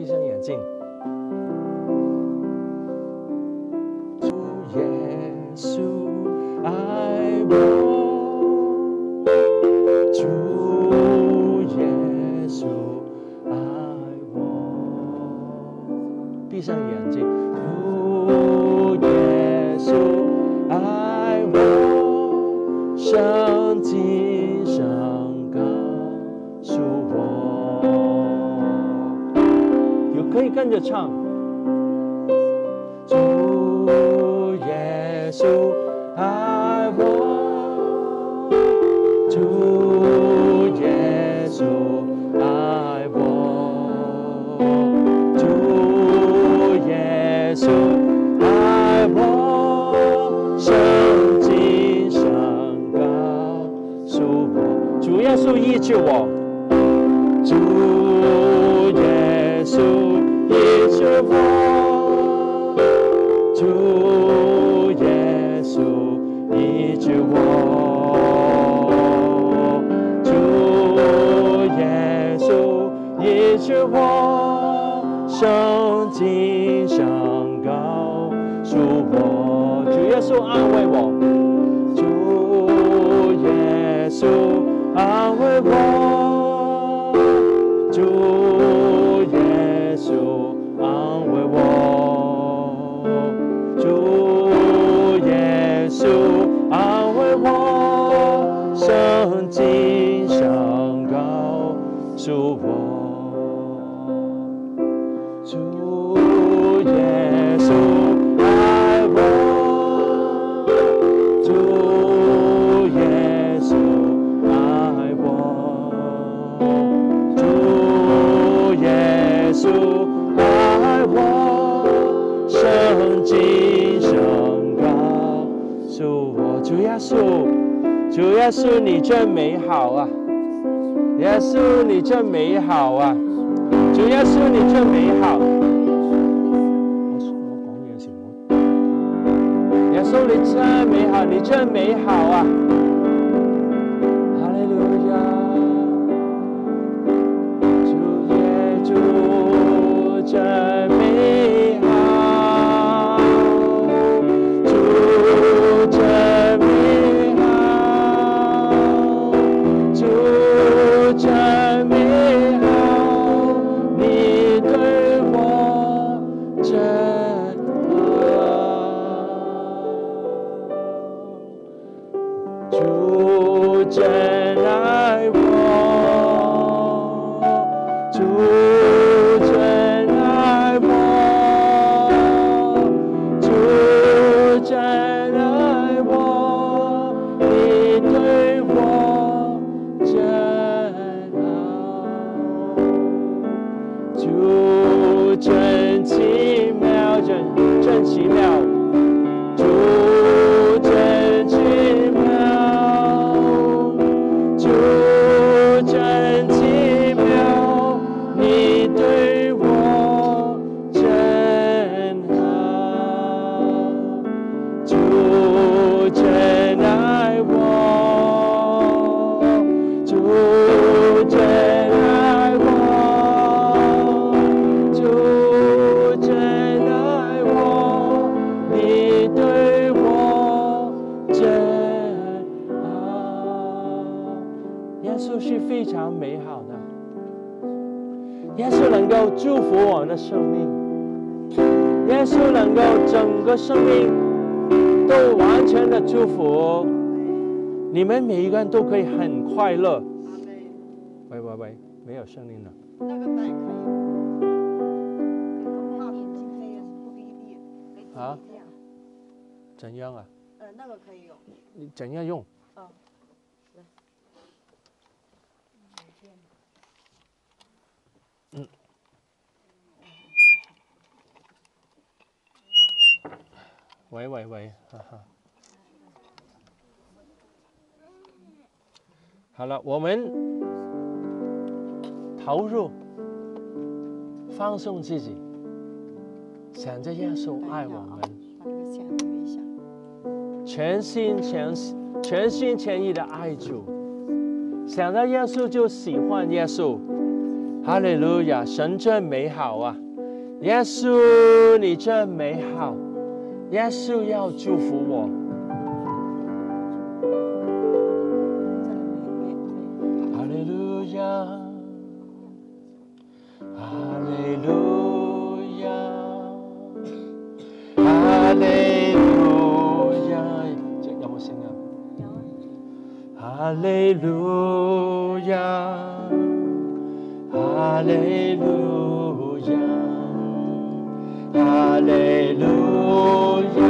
闭上眼睛。主耶稣爱我，主耶稣爱我。闭上眼睛。主耶稣爱我，圣经上告诉我。有可以跟着唱。主耶稣爱我，主耶稣爱我，主耶稣爱我，圣经上告诉我。主耶稣医治我，主耶稣医治我，主耶稣医治我，主耶稣医治我，圣经上告诉我。主耶稣安慰我，主耶稣安慰我，主耶稣安慰我，主耶稣安慰我，圣经上告诉我。主耶稣爱我，主耶稣爱我，主耶稣爱我，圣经上告诉我。主耶稣，主耶稣，你真美好啊！耶稣，你真美好啊！主耶穌，你真美好。我講嘢時，耶穌你真美好，你真美好啊！哈利路亞，主耶穌真美好，主真美好，主真美好。主真爱我，主真爱我，主真爱我，你对我真好，主真奇妙，真奇妙，主真奇妙。真奇妙，你对我真好，主真爱我，主真爱我，主真爱我，你对我真好。耶稣是非常美好的，耶稣能够祝福我的生命，耶稣能够整个生命都完全的祝福，你们每一个人都可以很快乐。喂，没有声音了。 那个带可以，那眼睛可以不滴滴，啊？ 怎样啊？ 那个可以用。 你怎样用？喂，哈哈。好了，我们投入，放松自己，想着耶稣爱我们，全心全意的爱主，想到耶稣就喜欢耶稣， 哈利路亚！神真美好啊！耶稣，你真美好。耶稣要祝福我。哈利路亚，哈利路亚，哈利路亚。有冇聲啊？哈利路亞，哈利路亞，哈利路亞，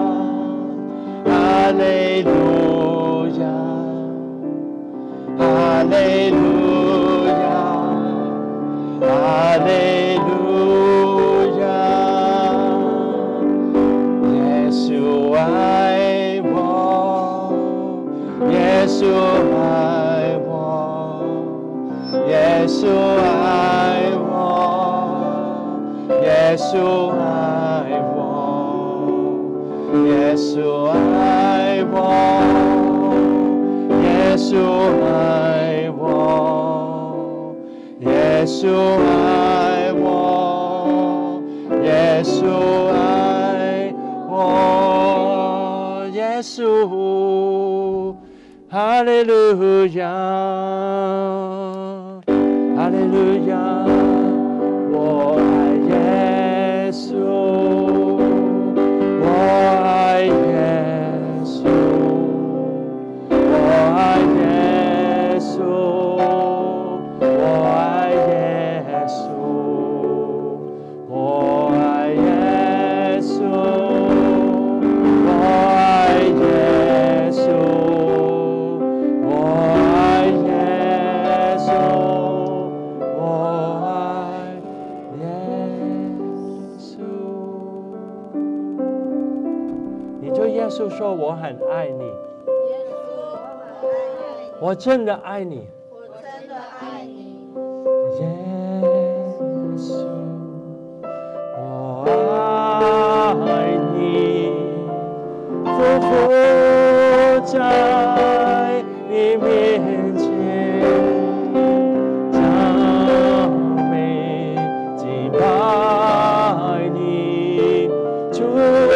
哈利路亞，哈利路亞，哈利路亞。耶穌愛我，耶穌愛我，耶穌愛我，耶穌愛我，耶穌愛我，耶穌愛我，耶穌愛我，耶穌愛我，耶穌。哈利路亞，哈利路亞，我愛耶穌，我愛耶穌，我愛耶穌，我愛耶穌，我愛耶穌，我愛耶穌。耶稣说：“我很爱你。”我真的爱你。耶稣，我爱你，匍匐在你面前，赞美敬拜你，主。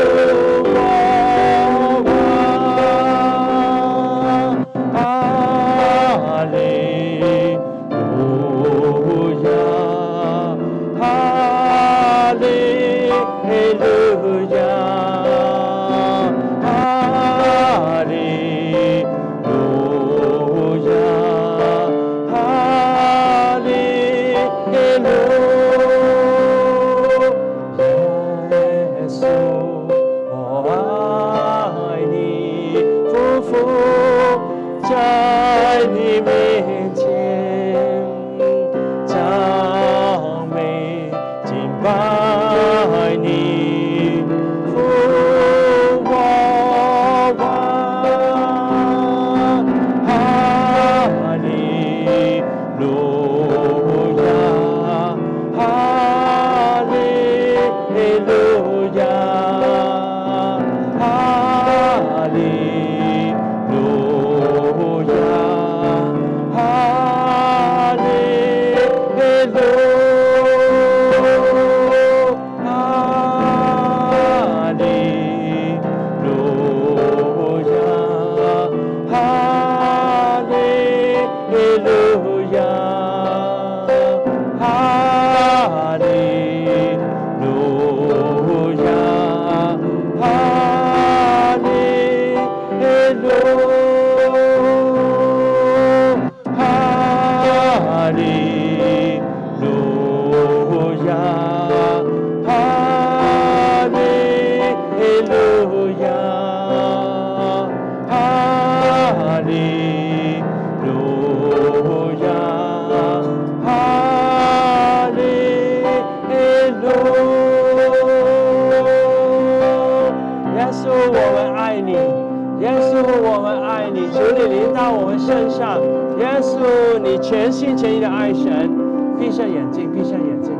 全心全意的爱神，闭上眼睛，闭上眼睛。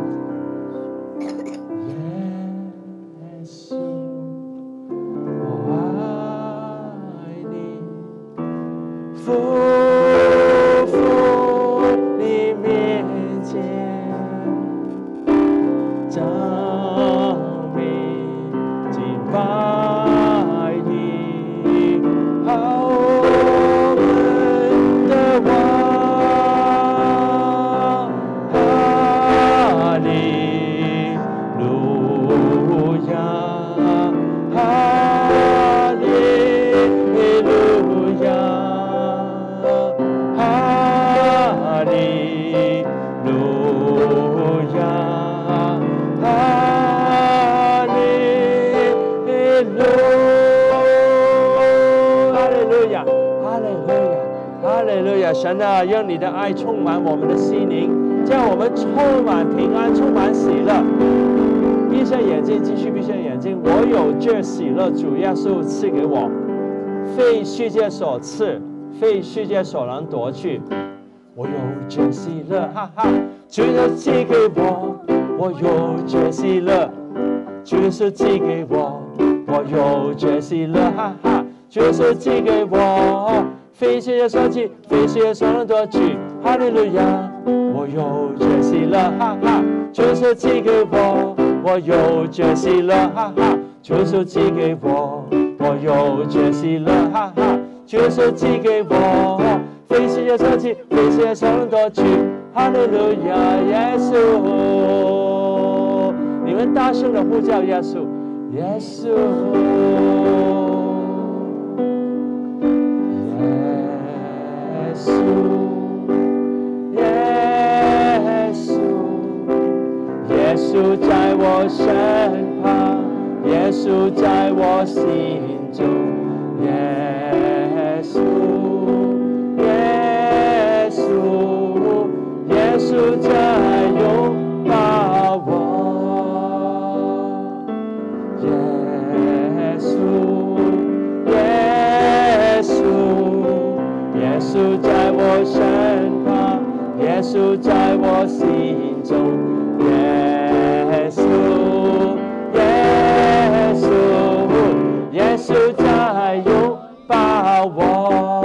耶稣，我爱你，匍匐你面前。 神啊，让你的爱充满我们的心灵，叫我们充满平安，充满喜乐。闭上眼睛，继续闭上眼睛。我有这喜乐，主耶稣赐给我，非世界所赐，非世界所能夺去。我有这喜乐，哈哈，主耶稣赐给我，我有这喜乐，主耶稣赐给我，我有这喜乐，哈哈，主耶稣赐给我，非世界所赐，非世界所能夺去。哈利路亚，我有这喜乐，哈哈，主耶稣赐给我，我有这喜乐，哈哈，主耶稣赐给我，我有这喜乐，哈哈，主耶稣赐给我。非世界所赐，非世界所能夺去。哈利路亚，耶稣！你们大声的呼叫耶稣，耶稣，耶稣，耶稣，耶稣在我身旁，耶稣在我心中，耶稣。耶稣在拥抱我，耶稣，耶稣，耶稣在我身旁，耶稣在我心中，耶稣，耶稣，耶稣在拥抱我。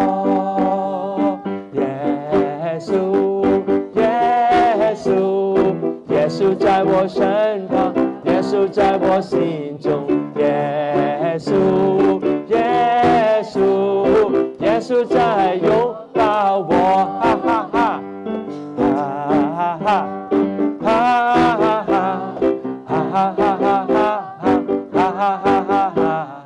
耶稣在我身旁，耶稣在我心中，耶稣，耶稣，耶稣在拥抱我，哈哈哈，哈哈哈，哈哈哈，哈哈哈哈哈，哈哈哈哈哈，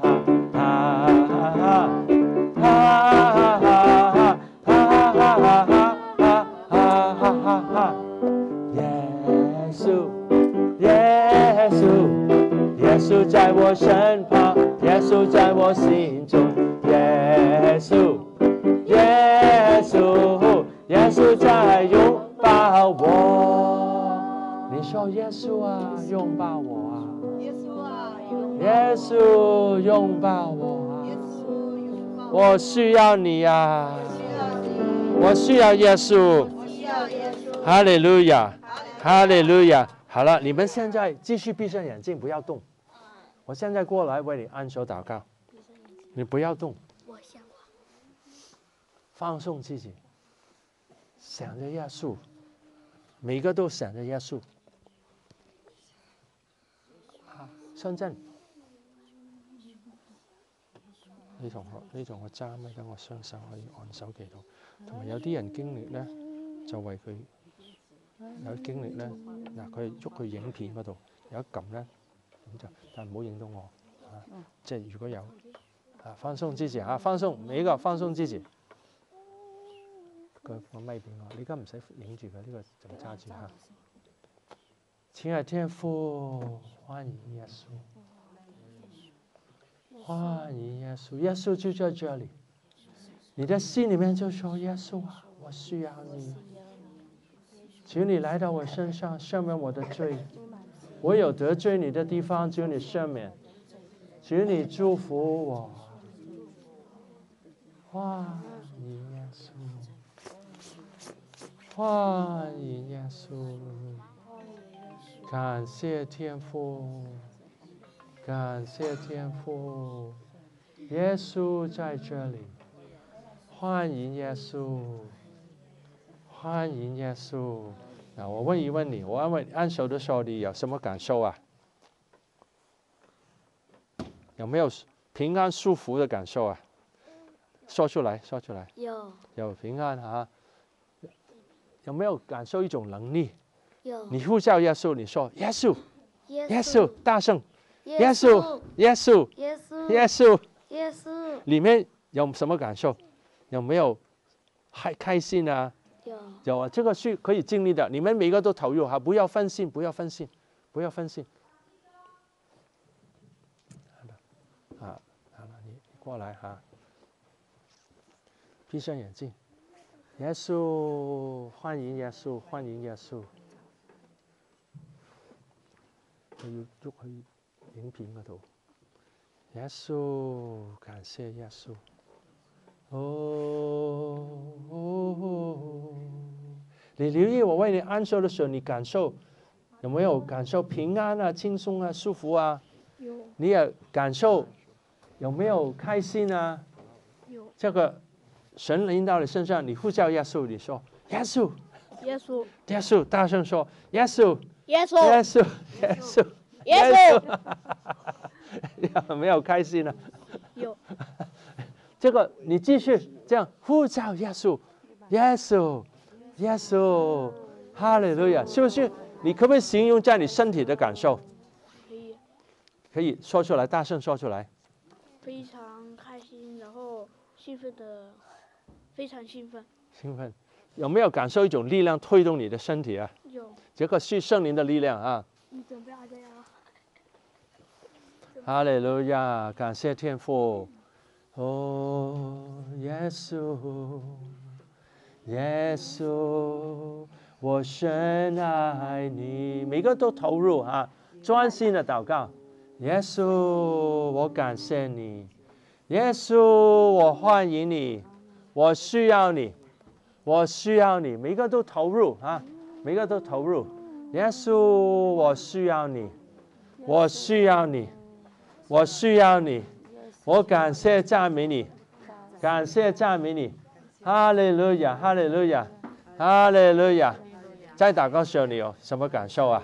耶稣在我身旁，耶稣在我心中，耶稣，耶稣，耶稣在拥抱我。你说耶稣啊，拥抱我啊！耶稣啊，耶稣拥抱我啊！耶稣拥抱我。我需要你啊！我需要耶稣！我需要耶稣！哈利路亚！哈利路亚！好了，你们现在继续闭上眼睛，不要动。我现在过来为你按手祷告，你不要动，放松自己，想着耶稣，每个都想着耶穌。深圳，你同我揸咪，等我雙手可以按手祈禱。同埋有啲人經歷咧，就為佢有經歷咧，嗱佢喐佢影片嗰度有一撳咧，咁就但唔好影到我啊！即係如果有啊，放鬆支持嚇，放鬆每一個放鬆支持。個咪俾我，你而家唔使影住佢，呢個就揸住嚇。親愛天父，歡迎耶穌，歡迎耶穌，耶穌就在這裡。你的心裡面就說：耶穌啊，我需要你，請你來到我身上，赦免我的罪。我有得罪你的地方，求你赦免，求你祝福我。歡迎耶穌，歡迎耶穌，感謝天父，感謝天父，耶穌在這裡，歡迎耶穌，歡迎耶穌。那我問一問你，我按手的時候你有什麼感受啊？有沒有平安舒服的感受啊？說出來，說出來。有平安啊！有沒有感受一種能力？有。你呼叫耶穌，你說耶穌，耶穌，大聲，耶穌，耶穌，耶穌，耶穌，耶穌。裡面有什麼感受？有沒有開心啊？有啊，這個是可以經歷的。你們每個都投入哈，不要分心，不要分心，不要分心。好了，你過來哈，閉上眼睛。 耶稣，欢迎耶稣，欢迎耶穌。我要喐去影片嗰度。耶穌，感謝耶穌。你留意我為你按手的時候，你感受有沒有感受平安啊、輕鬆啊、舒服啊？ 有。 你也感受有沒有開心啊？ 有。 這個神臨到你身上，你呼叫耶穌，你說耶穌， 耶穌， 耶穌，大聲說耶穌， 耶穌， 耶穌，耶穌， 耶穌， 有沒有開心啊？ 有。 這個你繼續這樣呼叫耶穌，耶穌，耶穌，哈利路亞，是不是？你可不可以形容在你身體的感受？ 可以。 可以說出來，大聲說出來。 非常開心，然後興奮的，非常興奮。 興奮，有沒有感受一種力量推動你的身體啊？ 有。 這個是聖靈的力量啊！ 你準備好這樣啊？ 哈利路亞，感謝天父。哦，耶穌，耶穌，我深愛你。每個都投入啊，專心的禱告。耶穌，我感謝你。耶穌，我歡迎你。我需要你，我需要你。每個都投入啊，每個都投入。耶穌，我需要你，我需要你，我需要你。我感謝讚美你，感謝讚美你，哈利路亞，哈利路亞，哈利路亞。在禱告時候你有什麼感受啊？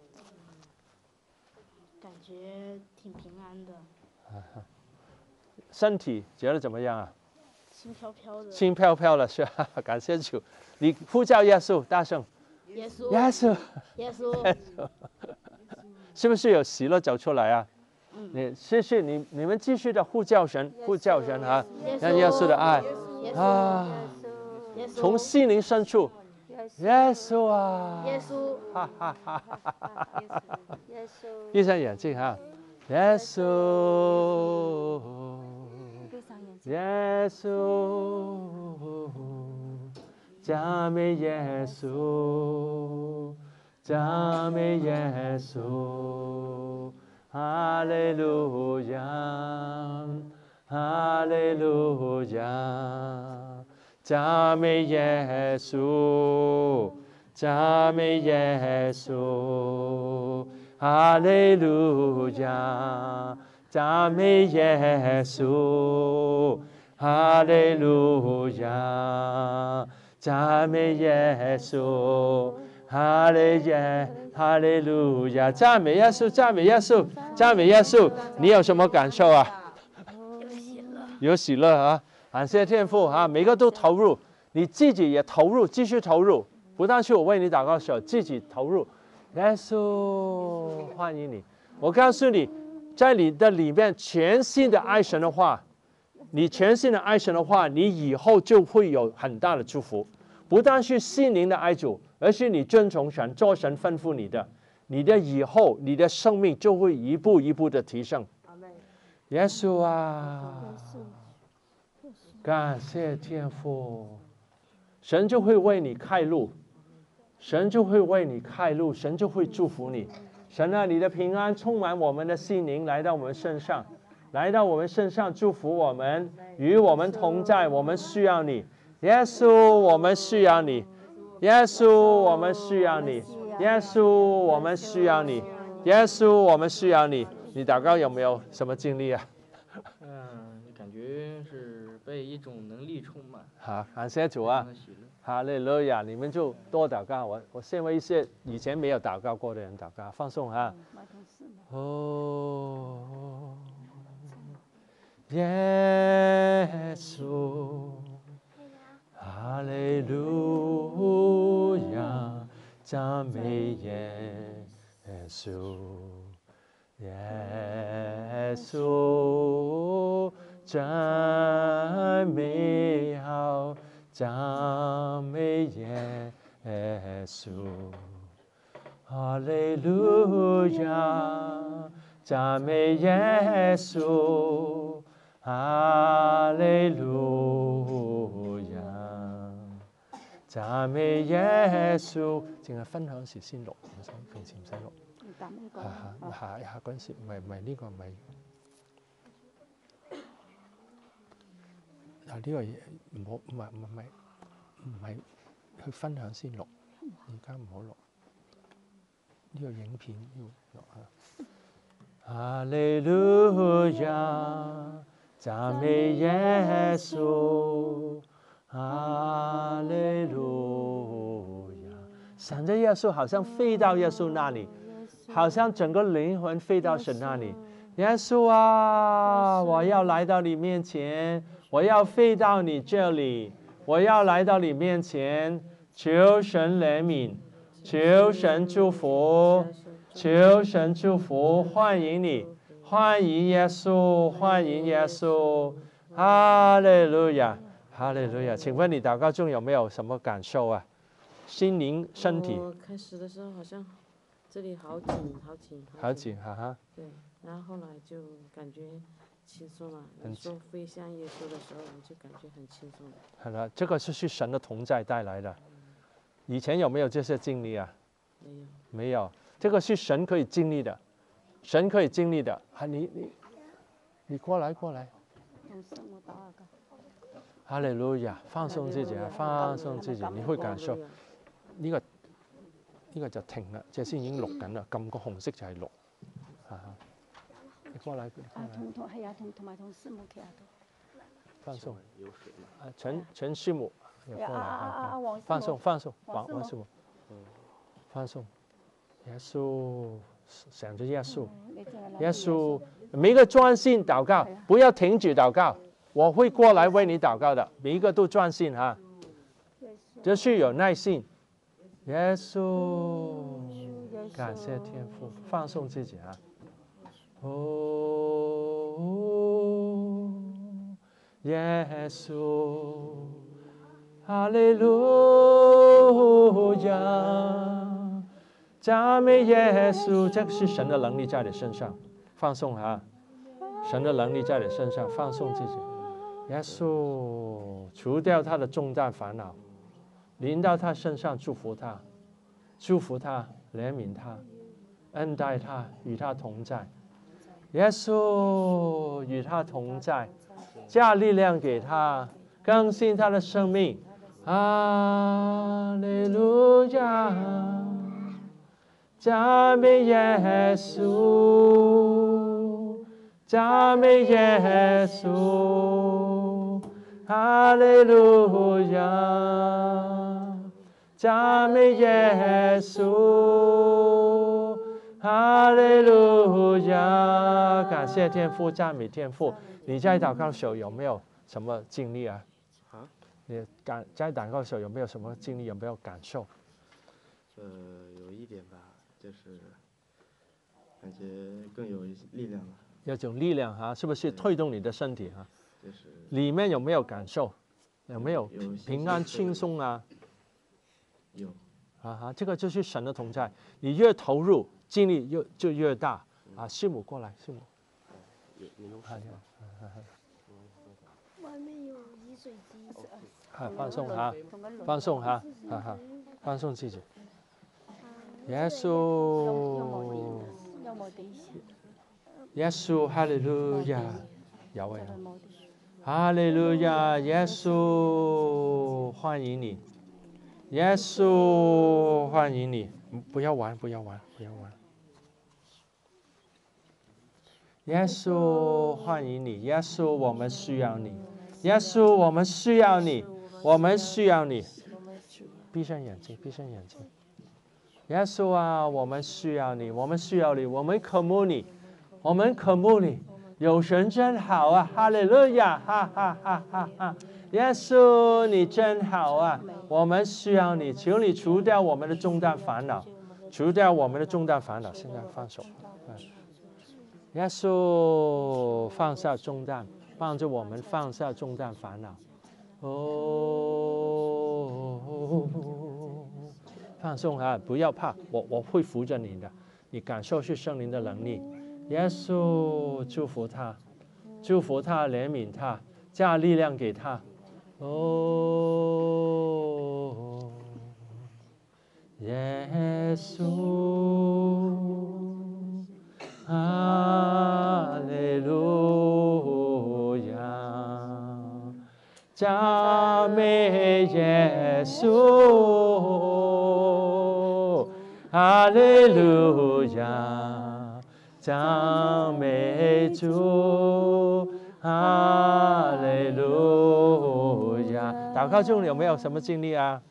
感覺挺平安的。 身體覺得怎麼樣啊？ 輕飄飄的。 輕飄飄的，是吧？感謝主。你呼叫耶穌，大聲。 耶穌。 耶穌。 耶穌。 耶穌。是不是有喜樂走出來啊？謝謝你們繼續的呼叫神，呼叫神啊，讓耶穌的愛啊，從心靈深處，耶穌啊， 耶穌， 哈哈哈哈哈哈，閉上眼睛哈，耶穌，耶穌，讚美耶穌，讚美耶穌。哈利路亞，哈利路亞，讚美耶穌，讚美耶穌，哈利路亞，讚美耶穌，哈利路亞，讚美耶穌。哈利路亞，讚美耶穌，讚美耶穌，讚美耶穌。你有什麼感受啊？有喜樂啊！感謝天父啊！每個都投入，你自己也投入，繼續投入。不但是我為你禱告的時候，自己投入。耶穌，歡迎你！我告訴你，在你的裡面全心的愛神的話，你全心的愛神的話，你以後就會有很大的祝福。不但是心靈的愛主，而是你遵從神，做神吩咐你的，你的以後，你的生命就會一步一步的提升。耶穌啊，感謝天父，神就會為你開路，神就會為你開路，神就會祝福你。神啊，你的平安充滿我們的心靈，來到我們身上，來到我們身上，祝福我們，與我們同在，我們需要你。耶穌，我們需要你。耶穌，我們需要你。耶穌，我們需要你。耶穌，我們需要你。你禱告有沒有什麼經歷啊？ 感覺是被一種能力充滿。 好，感謝主啊！哈利路亞！你們就多禱告。我先為一些以前沒有禱告過的人禱告，放鬆哈。哦，耶穌。哈利路亞，讚美耶穌，耶穌真美好，讚美耶穌，哈利路亞，讚美耶穌，哈利路亞。 讚美耶穌，淨係分享時先錄，平時唔使錄。下嗰陣時唔係呢個唔係。呢個嘢唔好唔係去分享先錄，而家唔好錄。呢個影片要錄啊！哈利路亞，讚美耶穌，哈利路亞。想着耶穌，好像飛到耶穌那裡，好像整個靈魂飛到神那裡。耶穌啊，我要來到你面前，我要飛到你這裡，我要來到你面前，求神憐憫，求神祝福，求神祝福，歡迎你，歡迎耶穌，歡迎耶穌，哈利路亞，哈利路亞。請問你禱告中有沒有什麼感受啊？心靈、身體？ 我開始的時候好像這裡好緊，好緊， 好緊，哈哈。 對，然後後來就感覺輕鬆了。你說飛向耶穌的時候，我就感覺很輕鬆。 係啦，這個是神的同在帶來的。以前有沒有這些經歷啊？ 沒有。 沒有，這個是神可以經歷的，神可以經歷的。啊，你過來。哈利路亞，放鬆自己啊，放鬆自己，你會感受呢個就停啦，即係先已經錄緊啦，撳個紅色就係錄。你過來。同師母企喺度。放鬆。陳師母也過來。放鬆，王師母。放鬆。耶穌，想着耶穌，耶穌，每一個專心禱告，不要停止禱告。我會過來為你禱告的，每一個都專心哈，就是有耐心。耶穌，感謝天父，放鬆自己啊。哦，耶穌，哈利路亞，讚美耶穌，這是神的能力在你身上，放鬆哈，神的能力在你身上，放鬆自己。耶穌，除掉他的重擔煩惱，臨到他身上，祝福他，憐憫他，恩待他，與他同在。耶穌與他同在，加力量給他，更新他的生命。哈利路亞，讚美耶穌，讚美耶穌，哈利路亞，讚美耶穌，哈利路亞。感謝天父，讚美天父。你在禱告的時候有沒有什麼經歷啊？你在禱告的時候有沒有什麼經歷？有沒有感受？ 有一點吧，就是感覺更有力量了。 有種力量哈，是不是推動你的身體哈？ 就是裡面有沒有感受？有沒有平安輕鬆啊？ 有。 這個就是神的同在。你越投入，精力就越大。啊，師母過來，師母。 外面有飲水機。 放鬆哈，放鬆哈，放鬆自己。耶穌，耶穌，哈利路亞，有啊，哈利路亞，耶穌，歡迎你，耶穌，歡迎你，不要玩。耶穌，歡迎你，耶穌，我們需要你，耶穌，我們需要你，我們需要你。閉上眼睛。耶穌啊，我們需要你，我們需要你，我們渴慕你，有神真好啊，哈利路亞，哈哈哈哈哈！耶穌你真好啊，我們需要你，求你除掉我們的重擔煩惱，現在放手。耶穌放下重擔，幫助我們放下重擔煩惱。放鬆啊，不要怕，我會扶着你的，你感受是聖靈的能力。耶穌祝福他，憐憫他，加力量給他。 耶稣，哈利路亚，赞美耶稣，哈利路亚，赞美主，哈利路亚。祷告中有没有什么经历啊？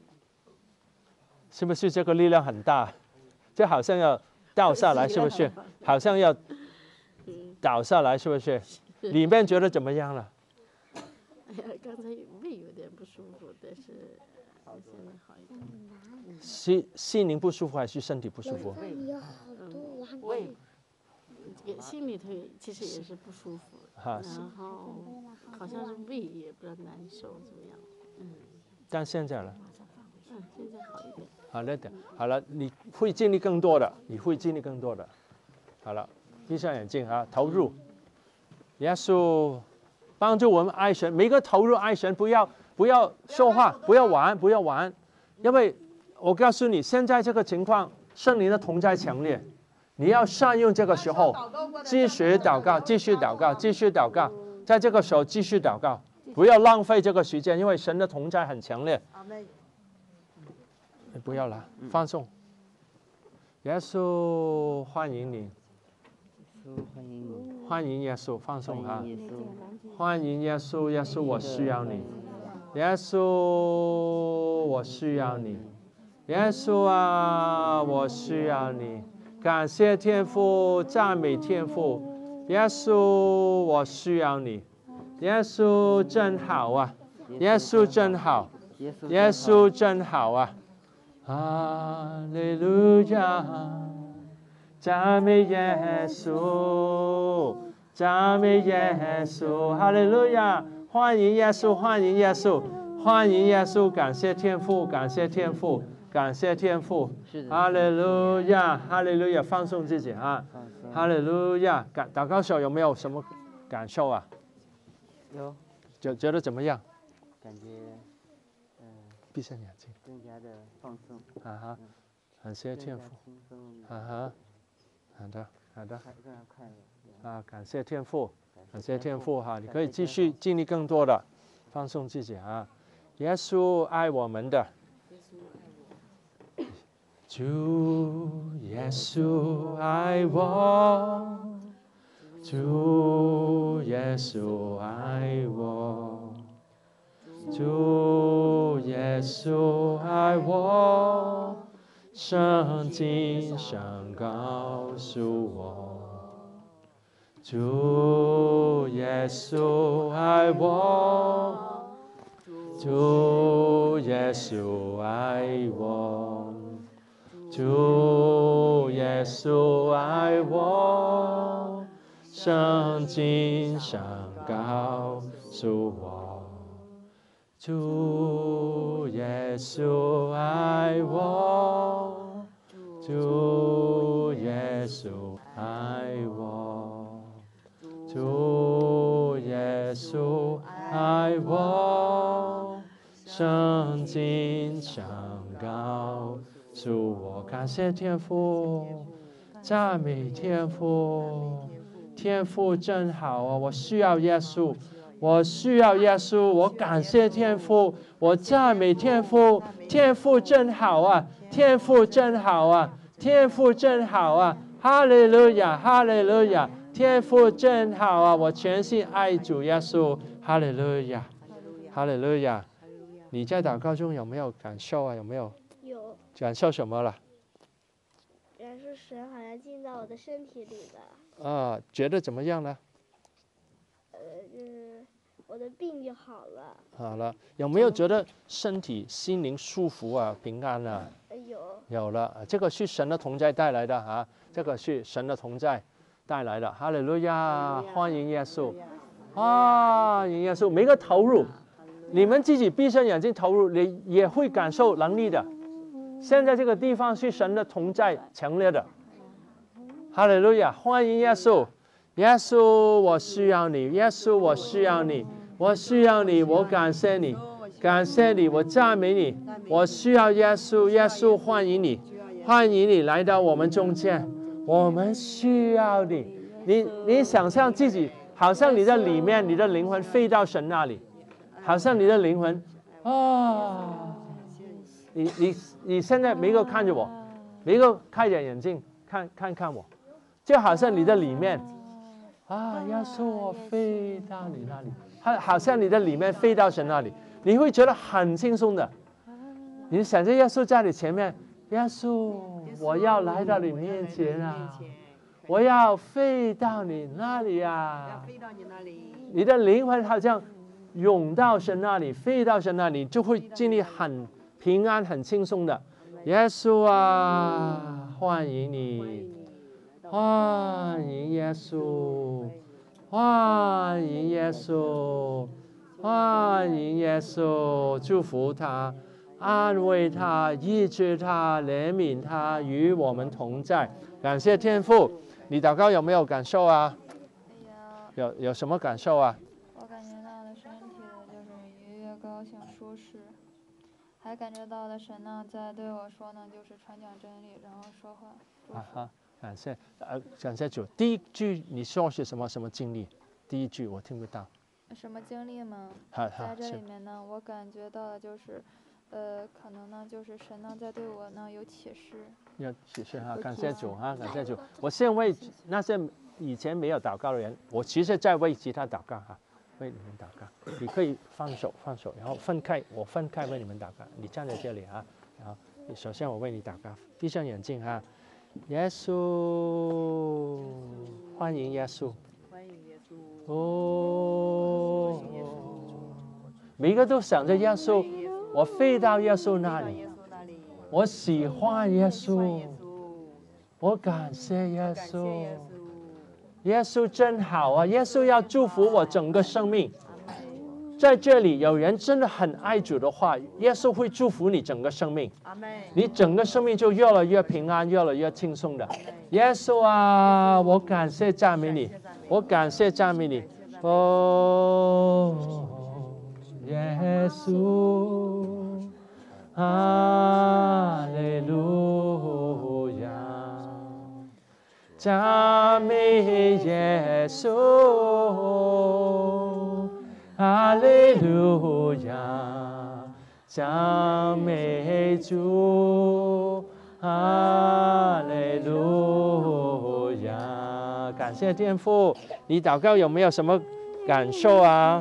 是不是这个力量很大？就好像要倒下来，是不是？好像要倒下来，是不是？里面觉得怎么样了？ 哎呀，刚才胃有点不舒服，但是现在好一点。 心灵不舒服还是身体不舒服？ 胃，这个心里头其实也是不舒服， 哈， 然后好像是胃也不知道难受怎么样。 但现在了。 现在好一点。 好了的，好了，你会经历更多的，你会经历更多的。好了，闭上眼睛啊，投入。耶稣帮助我们爱神，每个投入爱神，不要说话，不要玩，因为我告诉你，现在这个情况，圣灵的同在强烈，你要善用这个时候，继续祷告，继续祷告，继续祷告，在这个时候继续祷告，不要浪费这个时间，因为神的同在很强烈。不要了，放松。耶稣欢迎你，欢迎耶稣，放松啊！欢迎耶稣，耶稣我需要你，耶稣我需要你，耶稣啊我需要你，感谢天父，赞美天父，耶稣我需要你，耶稣真好啊，耶稣真好，耶稣真好啊！哈利路亚，赞美耶稣，赞美耶稣，哈利路亚！欢迎耶稣，欢迎耶稣，欢迎耶稣！感谢天父，感谢天父，感谢天父！哈利路亚，哈利路亚！放松自己啊！哈利路亚！祷告手有没有什么感受啊？ 有。 觉得怎么样？ 感觉， 闭上眼睛。 更加的放松。 啊哈，感谢天父。啊哈，好的，好的。啊，感谢天父，感谢天父哈，你可以继续经历更多的，放松自己啊。耶稣爱我们的。主耶稣爱我，主耶稣爱我。主耶稣爱我，圣经上告诉我。主耶稣爱我，主耶稣爱我，主耶稣爱我，圣经上告诉我。主耶稣爱我，主耶稣爱我，主耶稣爱我，圣经上告诉我。感谢天父，赞美天父，天父真好啊！我需要耶稣。我需要耶稣，我感谢天父，我赞美天父，天父真好啊，天父真好啊，天父真好啊，哈利路亚，哈利路亚，天父真好啊，我全心爱主耶稣，哈利路亚，哈利路亚。你在祷告中有没有感受啊？有没有？ 有。 感受什么了？ 感受神好像进到我的身体里了。 啊，觉得怎么样呢？ 就是我的病就好了。 好了，有没有觉得身体、心灵舒服啊、平安啊？有了，这个是神的同在带来的啊，这个是神的同在带来的。哈利路亚，欢迎耶稣，欢迎耶稣，每个投入，你们自己闭上眼睛投入，你也会感受能力的。现在这个地方是神的同在强烈的。哈利路亚，欢迎耶稣。耶稣，我需要你，耶稣，我需要你，我需要你，我感谢你， 感谢你，我赞美你，我需要耶稣，耶稣欢迎你，欢迎你来到我们中间，我们需要你。你想象自己好像你的里面，你的灵魂飞到神那里，好像你的灵魂你现在每个看着我，每个开着眼睛看我，就好像你的里面耶稣，我飞到你那里，好像你的里面飞到神那里，你会觉得很轻松的。你想着耶稣在你前面，耶稣，我要来到你面前啊，我要飞到你那里啊，你的灵魂好像涌到神那里，飞到神那里，就会经历很平安、很轻松的。耶稣啊，欢迎你，欢迎耶稣，欢迎耶稣，欢迎耶稣，祝福他，安慰他，医治他，怜悯他，与我们同在。感谢天父，你祷告有没有感受啊？有什么感受啊？ 我感觉到的身体的就是愉悦、高兴、舒适，还感觉到的神呢在对我说呢，就是传讲真理，然后说话。 感谢主。第一句你说是什么经历？第一句我听不到。 什么经历吗？在这里面呢，我感觉到的就是，可能呢就是神呢在对我呢有启示。 有启示哈，感谢主哈，感谢主。我现在为那些以前没有祷告的人，我其实在为其他祷告哈，为你们祷告。你可以放手，然后分开为你们祷告。你站在这里啊，然后首先我为你祷告，闭上眼睛哈。耶稣，欢迎耶稣， 欢迎耶稣。 每个都想着耶稣，我飞到耶稣那里，我喜欢耶稣，我感谢耶稣，耶稣真好啊！耶稣要祝福我整个生命。在这里有人真的很爱主的话，耶稣会祝福你整个生命，你整个生命就越来越平安，越来越轻松的。耶稣啊，我感谢赞美你，我感谢赞美你。耶稣，哈利路亚，赞美耶稣。哈利路亚，赞美主，哈利路亚。感谢天父，你祷告有没有什么感受啊？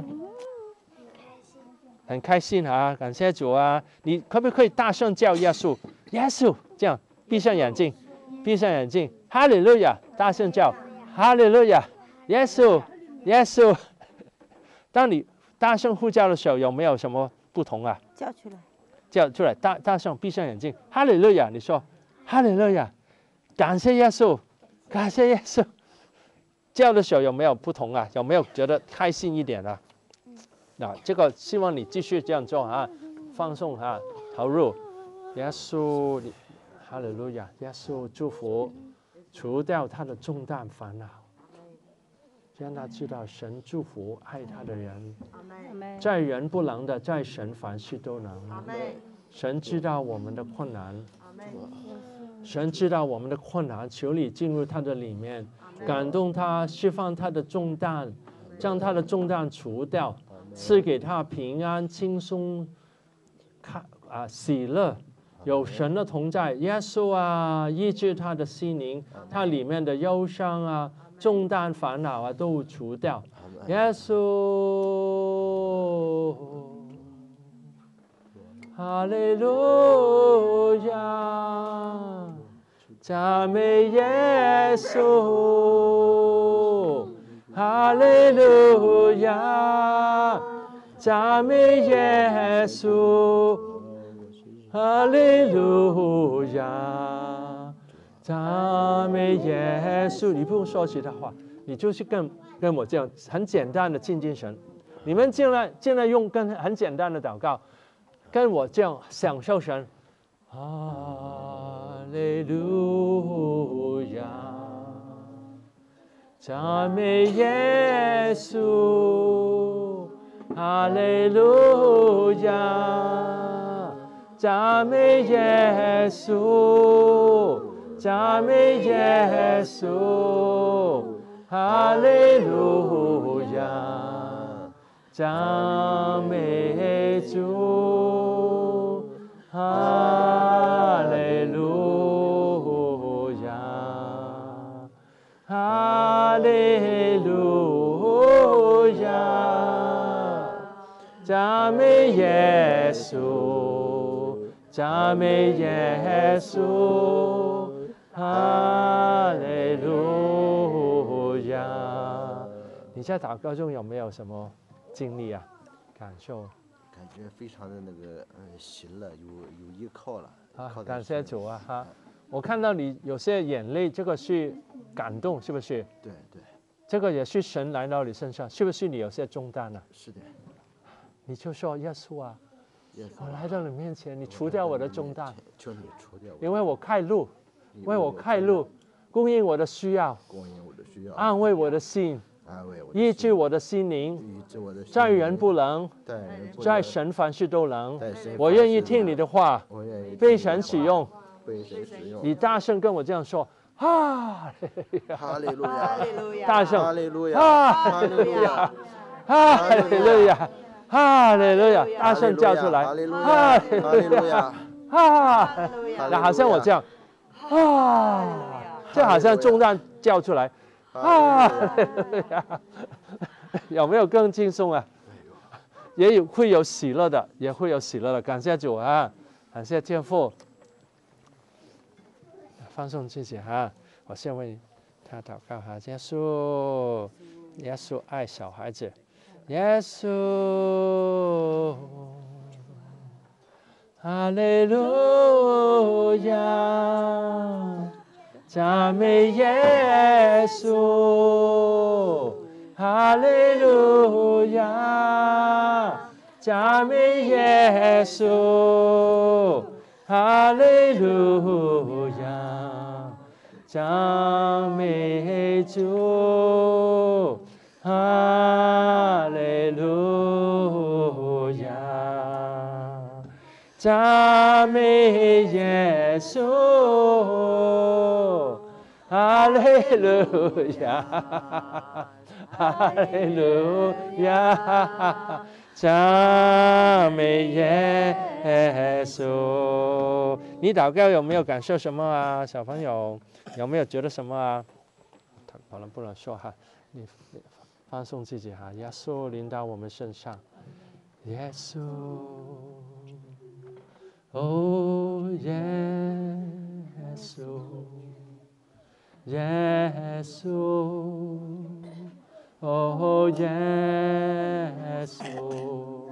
很开心啊，感谢主啊！你可不可以大声叫耶稣？耶稣，这样闭上眼睛，哈利路亚，大声叫，哈利路亚，耶稣，耶稣。当你大声呼叫的时候，有没有什么不同啊？ 叫出来， 叫出来，大声闭上眼睛，哈利路亚！你说，哈利路亚，感谢耶稣，感谢耶稣。叫的时候有没有不同啊？有没有觉得开心一点啊？这个希望你继续这样做啊，放松啊，投入。耶稣，哈利路亚！耶稣祝福，除掉他的重担烦恼。让他知道神祝福爱他的人，在人不能的，在神凡事都能。神知道我们的困难，神知道我们的困难，求你进入他的里面，感动他，释放他的重担，将他的重担除掉，赐给他平安、轻松、喜乐，有神的同在。耶稣啊，医治他的心灵，他里面的忧伤啊。重担烦恼啊都除掉，耶稣，哈利路亚，赞美耶稣，哈利路亚，赞美耶稣，哈利路亚。赞美耶稣，你不用说其他话，你就是跟我这样很简单的亲近神。你们尽量用很简单的祷告，跟我这样享受神。哈利路亚，赞美耶稣， 哈利路亚，赞美耶稣，赞美耶稣，哈利路亚，赞美主，哈利路亚，哈利路亚，赞美耶稣，赞美耶稣，哈利路亚。你在祷告中有没有什么经历啊？感受？ 感觉非常的那个行了，有依靠了。 啊，感谢主啊哈！我看到你有些眼泪，这个是感动，是不是？ 对对。 这个也是神来到你身上，是不是你有些重担呢？ 是的。 你就说耶稣啊， 耶稣我来到你面前，你除掉我的重担， 求你除掉我， 因为我开路，为我开路，供应我的需要， 供应我的需要， 安慰我的心， 安慰我的医治我的心灵， 医治我的心灵， 在人不能，在神凡事都能。我愿意听你的话，被神使用， 被神使用。 你大声跟我这样说。哈利路亚， 大声， 哈利路亚， 哈利路亚，哈利路亚，哈利路亚，大声叫出来， 哈利路亚，哈利路亚， 哈，那好像我这样，啊，这好像重担叫出来，啊，有没有更轻松啊？也会有喜乐的，也会有喜乐的，感谢主啊，感谢天父。放松自己哈，我先为他祷告哈。耶稣，耶稣爱小孩子，耶稣，哈利路亚，赞美耶稣，哈利路亚，赞美耶稣，哈利路亚，赞美主，哈利路亚，赞美耶稣，哈利路亚，哈利路亚，赞美耶稣。你祷告有没有感受什么啊？小朋友有没有觉得什么啊？可能不能说哈，你放松自己哈。耶稣临到我们身上，耶稣，哦耶稣，耶稣，哦耶稣，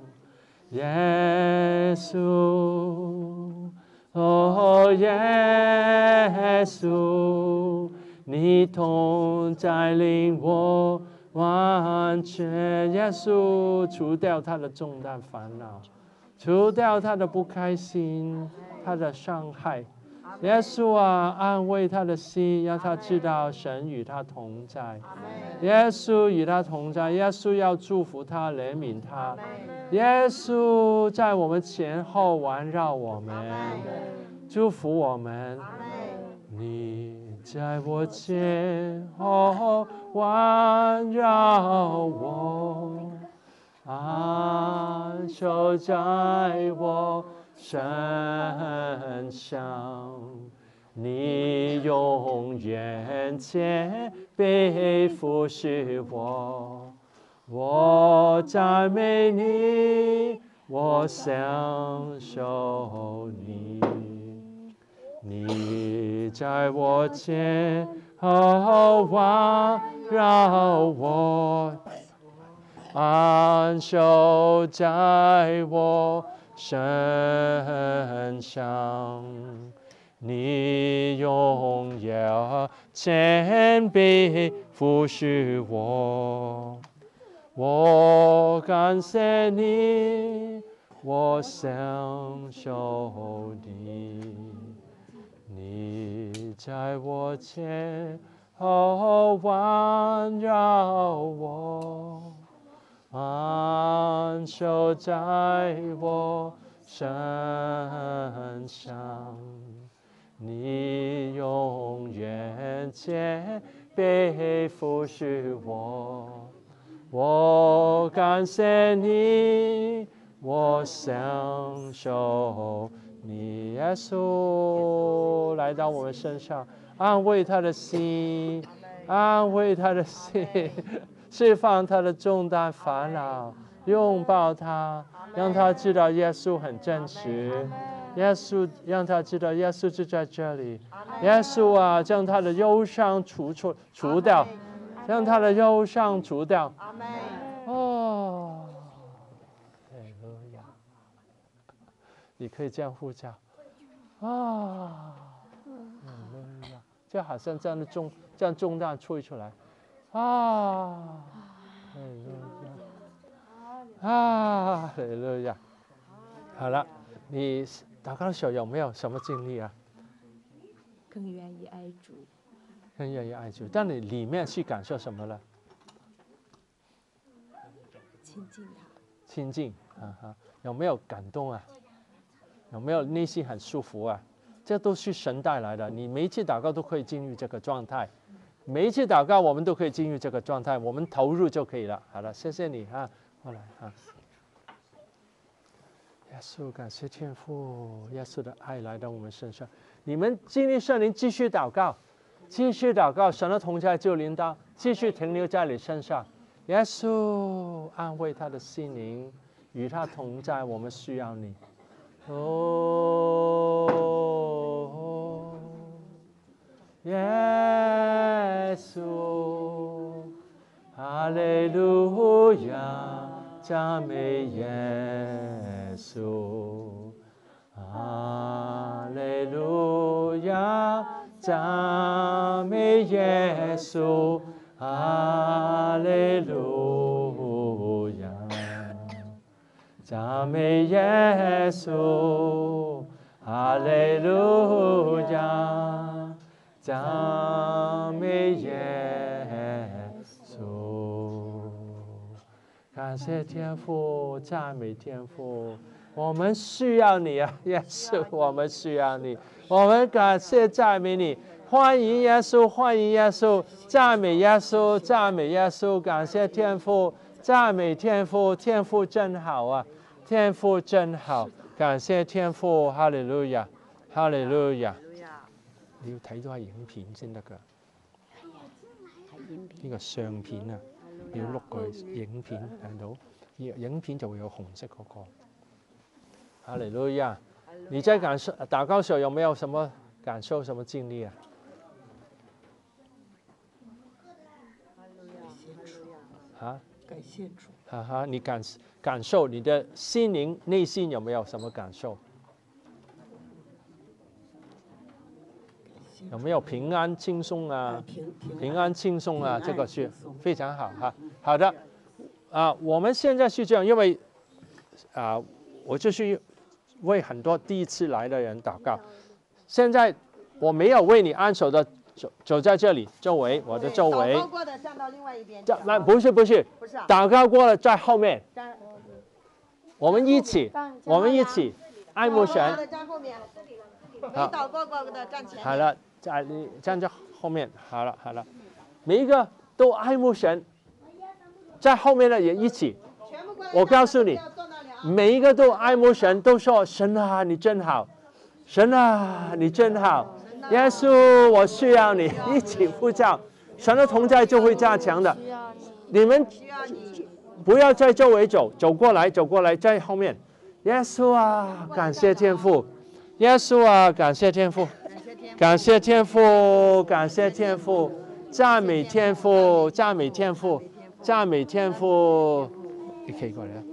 耶稣，哦耶稣，你同在令我完全。耶稣除掉他的重担烦恼，除掉他的不开心，他的伤害。耶稣啊，安慰他的心，让他知道神与他同在。耶稣与他同在，耶稣要祝福他，怜悯他。耶稣在我们前后环绕我们，祝福我们。你在我前后环绕我，安守在我身上，你永远谦卑服侍我，我赞美你，我享受你。你在我前后环绕我，安守在我身上，你永远谦卑服侍我，我感谢你，我享受你。你在我前后环绕我， 安守在我身上，你永远肩背扶持我。我感谢你，我享受你，耶稣来到我们身上，安慰他的心，安慰他的心，释放他的重担烦恼，拥抱他，让他知道耶稣很真实。耶稣让他知道耶稣就在这里。耶稣啊，将他的忧伤除掉，让他的忧伤除掉。哦，哈利路亚！你可以这样呼叫啊，哈利路亚！就好像这样重担吹出来啊，哈利路亚！啊，哈利路亚！好了，你祷告的时候有没有什么经历啊？ 更愿意爱主， 更愿意爱主，但你里面去感受什么了？ 亲近他， 亲近有没有感动啊？有没有内心很舒服啊？这都是神带来的，你每一次祷告都可以进入这个状态，每一次祷告我们都可以进入这个状态，我们投入就可以了。好了，谢谢你啊，过来啊。耶稣，感谢天父，耶稣的爱来到我们身上。你们经历圣灵，继续祷告，继续祷告，神的同在就临到，继续停留在你身上。耶稣安慰他的心灵，与他同在，我们需要你。哦，耶稣，哈利路亚，赞美耶稣，哈利路亚，赞美耶稣，哈利路亚，赞美耶稣，哈利路亚，赞美耶稣。感谢天父，赞美天父，我们需要你啊，耶稣，我们需要你，我们感谢赞美你，欢迎耶稣，欢迎耶稣，赞美耶稣，赞美耶稣，感谢天父，赞美天父，天父真好啊，天父真好，感謝天父，哈利路亞，哈利路亞。你要睇到下影片先得㗎，呢個相片啊，你要碌過去影片睇到，影片就會有紅色嗰個。哈利路亞，你在禱告時候有沒有什麼感受、什麼經歷啊？啊？ 感謝主。 哈哈，你感受你的心靈內心有沒有什麼感受？有沒有平安輕鬆啊？平安輕鬆啊，這個是非常好哈。好的，我們現在是這樣，因為我就是為很多第一次來的人禱告。現在我沒有為你按手的走在這裡周圍，我的周圍。 禱告過的站到另外一邊。 那不是，禱告過了在後面。我們一起，愛慕神。 沒禱告過的站前面。 好了，你站在後面。好了，每一個都愛慕神，在後面的也一起。我告訴你，每一個都愛慕神，都說神啊，你真好，神啊，你真好。耶穌，我需要你，一起呼叫，神的同在就會加強的。你們不要在周圍走過來，在後面。耶穌啊，感謝天父。耶穌啊，感謝天父，感謝天父，感謝天父，讚美天父，讚美天父，讚美天父。你可以過來了。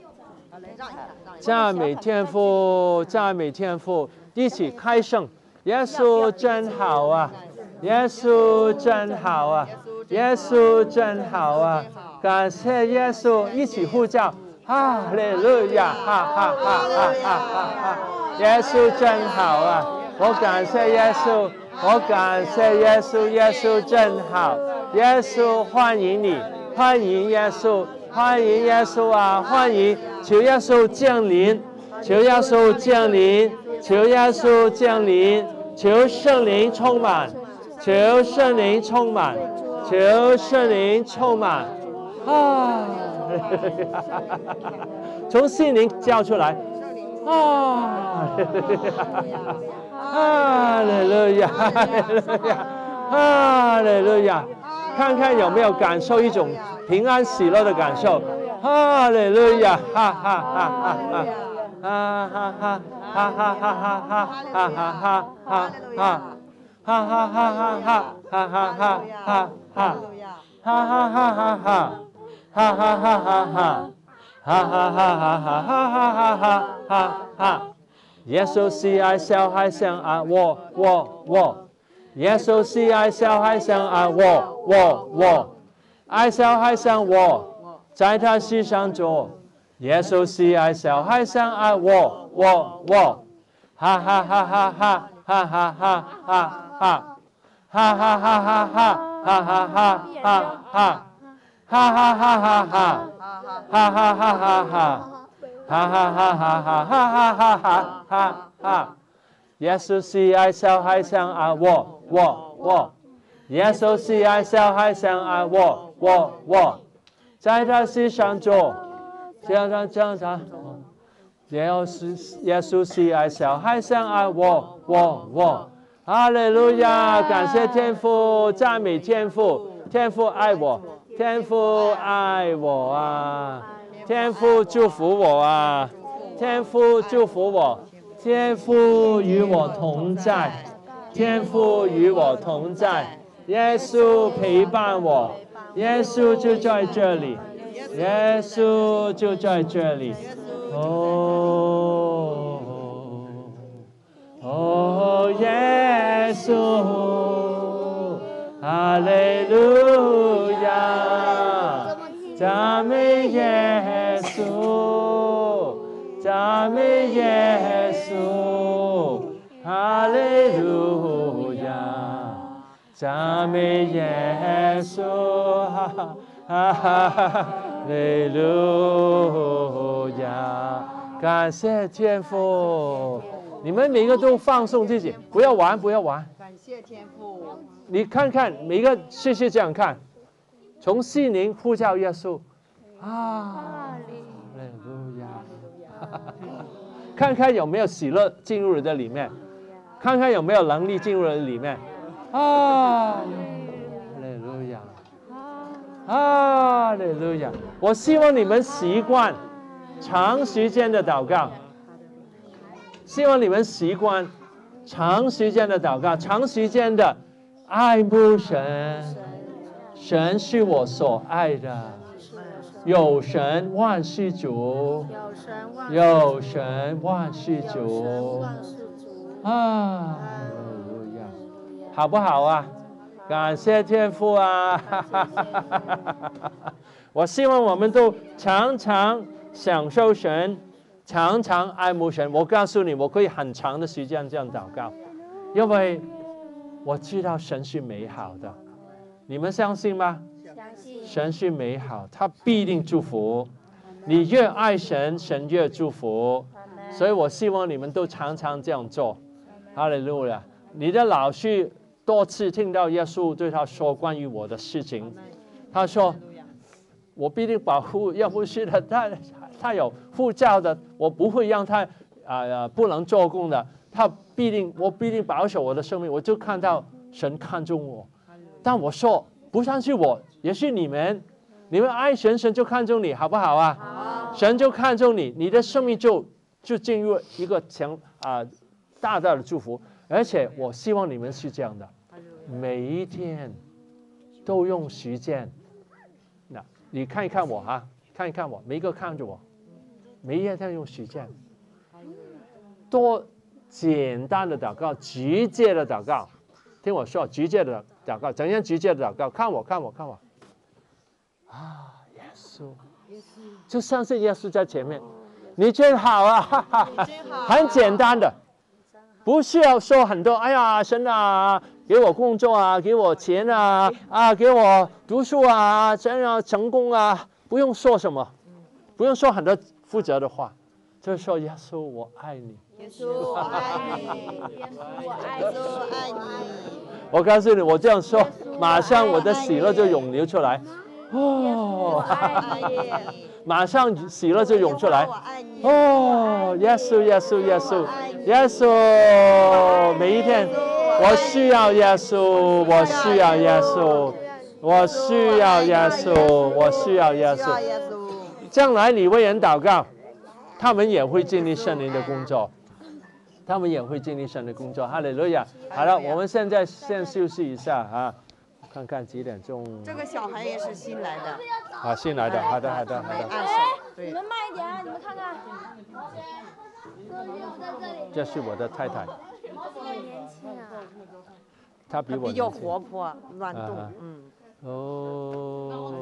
讚美天父，讚美天父，一起開聲。耶穌真好啊！耶穌真好啊！耶穌真好啊！感謝耶穌，一起呼叫，哈利路亞，哈哈哈哈哈哈！耶穌真好啊！我感謝耶穌，我感謝耶穌，耶穌真好，耶穌歡迎你，歡迎耶穌， 欢迎耶稣啊，欢迎，求耶稣降临，求耶稣降临，求耶稣降临，求圣灵充满，求圣灵充满，求圣灵充满啊！从心灵叫出来啊！哈利路亚，哈利路亚，哈利路亚！看看有没有感受一种平安喜乐的感受。哈利路亚，哈哈哈哈哈，哈哈哈哈哈哈哈哈哈哈哈哈，哈哈哈哈哈，哈哈哈哈哈，哈哈哈哈哈，哈哈哈哈哈，哈哈哈哈哈，哈哈哈哈哈哈。耶稣喜爱小孩像爱我。耶稣喜爱小孩像爱我，爱小孩像我，在他膝上坐。耶稣喜爱小孩像爱我，哈哈哈哈哈，哈哈哈哈哈，哈哈哈哈哈，哈哈哈哈哈，哈哈哈哈哈，哈哈哈哈哈，哈哈哈哈哈，哈哈哈哈哈哈。耶稣喜爱小孩像爱我，耶稣喜爱小孩像爱我，在他膝上坐，叫他，耶稣喜爱小孩像爱我，哈利路亚！感谢天父，赞美天父，天父爱我，天父爱我啊，天父祝福我啊，天父祝福我。天父与我同在，天父与我同在，耶稣陪伴我，耶稣就在这里，耶稣就在这里。哦，耶稣，哈利路亚，赞美耶稣，赞美耶稣，哈利路亚，赞美耶稣，哈利路亚，感谢天父。你们每个都放松自己，不要玩。 感谢天父。 你看看每个试试这样看，从心灵呼叫耶稣啊，哈利路亚。看看有没有喜乐进入你的里面，看看有没有能力进入你的里面啊，哈利路亚，哈利路亚。我希望你们习惯长时间的祷告，希望你们习惯长时间的祷告，长时间的爱慕神，神是我所爱的，有神万事足，有神万事足啊，好不好啊？感谢天父啊！我希望我们都常常享受神，常常爱慕神。我告诉你，我可以很长的时间这样祷告，因为我知道神是美好的。你们相信吗？神是美好，他必定祝福。你越爱神，神越祝福。所以我希望你们都常常这样做。哈利路亚！你的老师多次听到耶稣对他说关于我的事情，他说：“我必定保护耶稣是的，他有护照的，我不会让他不能做工的。我必定保守我的生命。”我就看到神看重我，但我说不但是我，也是你们爱神，神就看重你，好不好啊？好，神就看重你，你的生命就进入一个大大的祝福。而且我希望你们是这样的，每一天都用时间。那你看一看我哈，看一看我，每一个看着我，每一天用时间，多简单的祷告，直接的祷告。听我说，直接的祷告，怎样直接的祷告？看我啊，耶稣，就相信耶稣在前面，你真好啊，哈哈，很简单的。不需要说很多，哎呀，神啊，给我工作啊，给我钱啊，给我读书啊，真要成功啊， 不用说什么，不用说很多负责的话，就是说耶稣我爱你。 耶稣我爱你，耶稣我爱你。 我告诉你，我这样说，马上我的喜乐就涌流出来。 我爱你， 马上喜乐就涌出来我。爱你。 耶稣，耶稣，耶稣，耶稣！每一天，我需要耶稣，我需要耶稣，我需要耶稣，我需要耶稣。将来你为人祷告，他们也会经历圣灵的工作，他们也会经历圣灵的工作。哈利路亚！好了，我们现在先休息一下啊，看看几点钟。 这个小孩也是新来的。 啊，新来的，好的，好的，好的。 按手，对。 你们慢一点啊，你们看看。 这是我的太太， 年轻啊。 她比我比较活泼，乱动， 哦，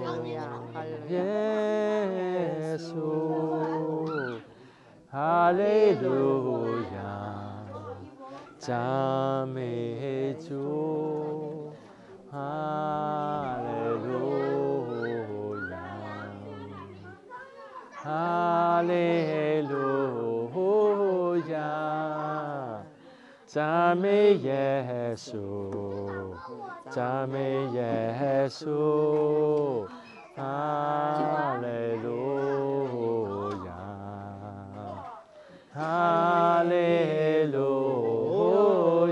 耶稣，哈利路亚，赞美主，哈利路亚，哈利路亚，赞美耶稣。赞美耶稣，哈利路亚，哈利路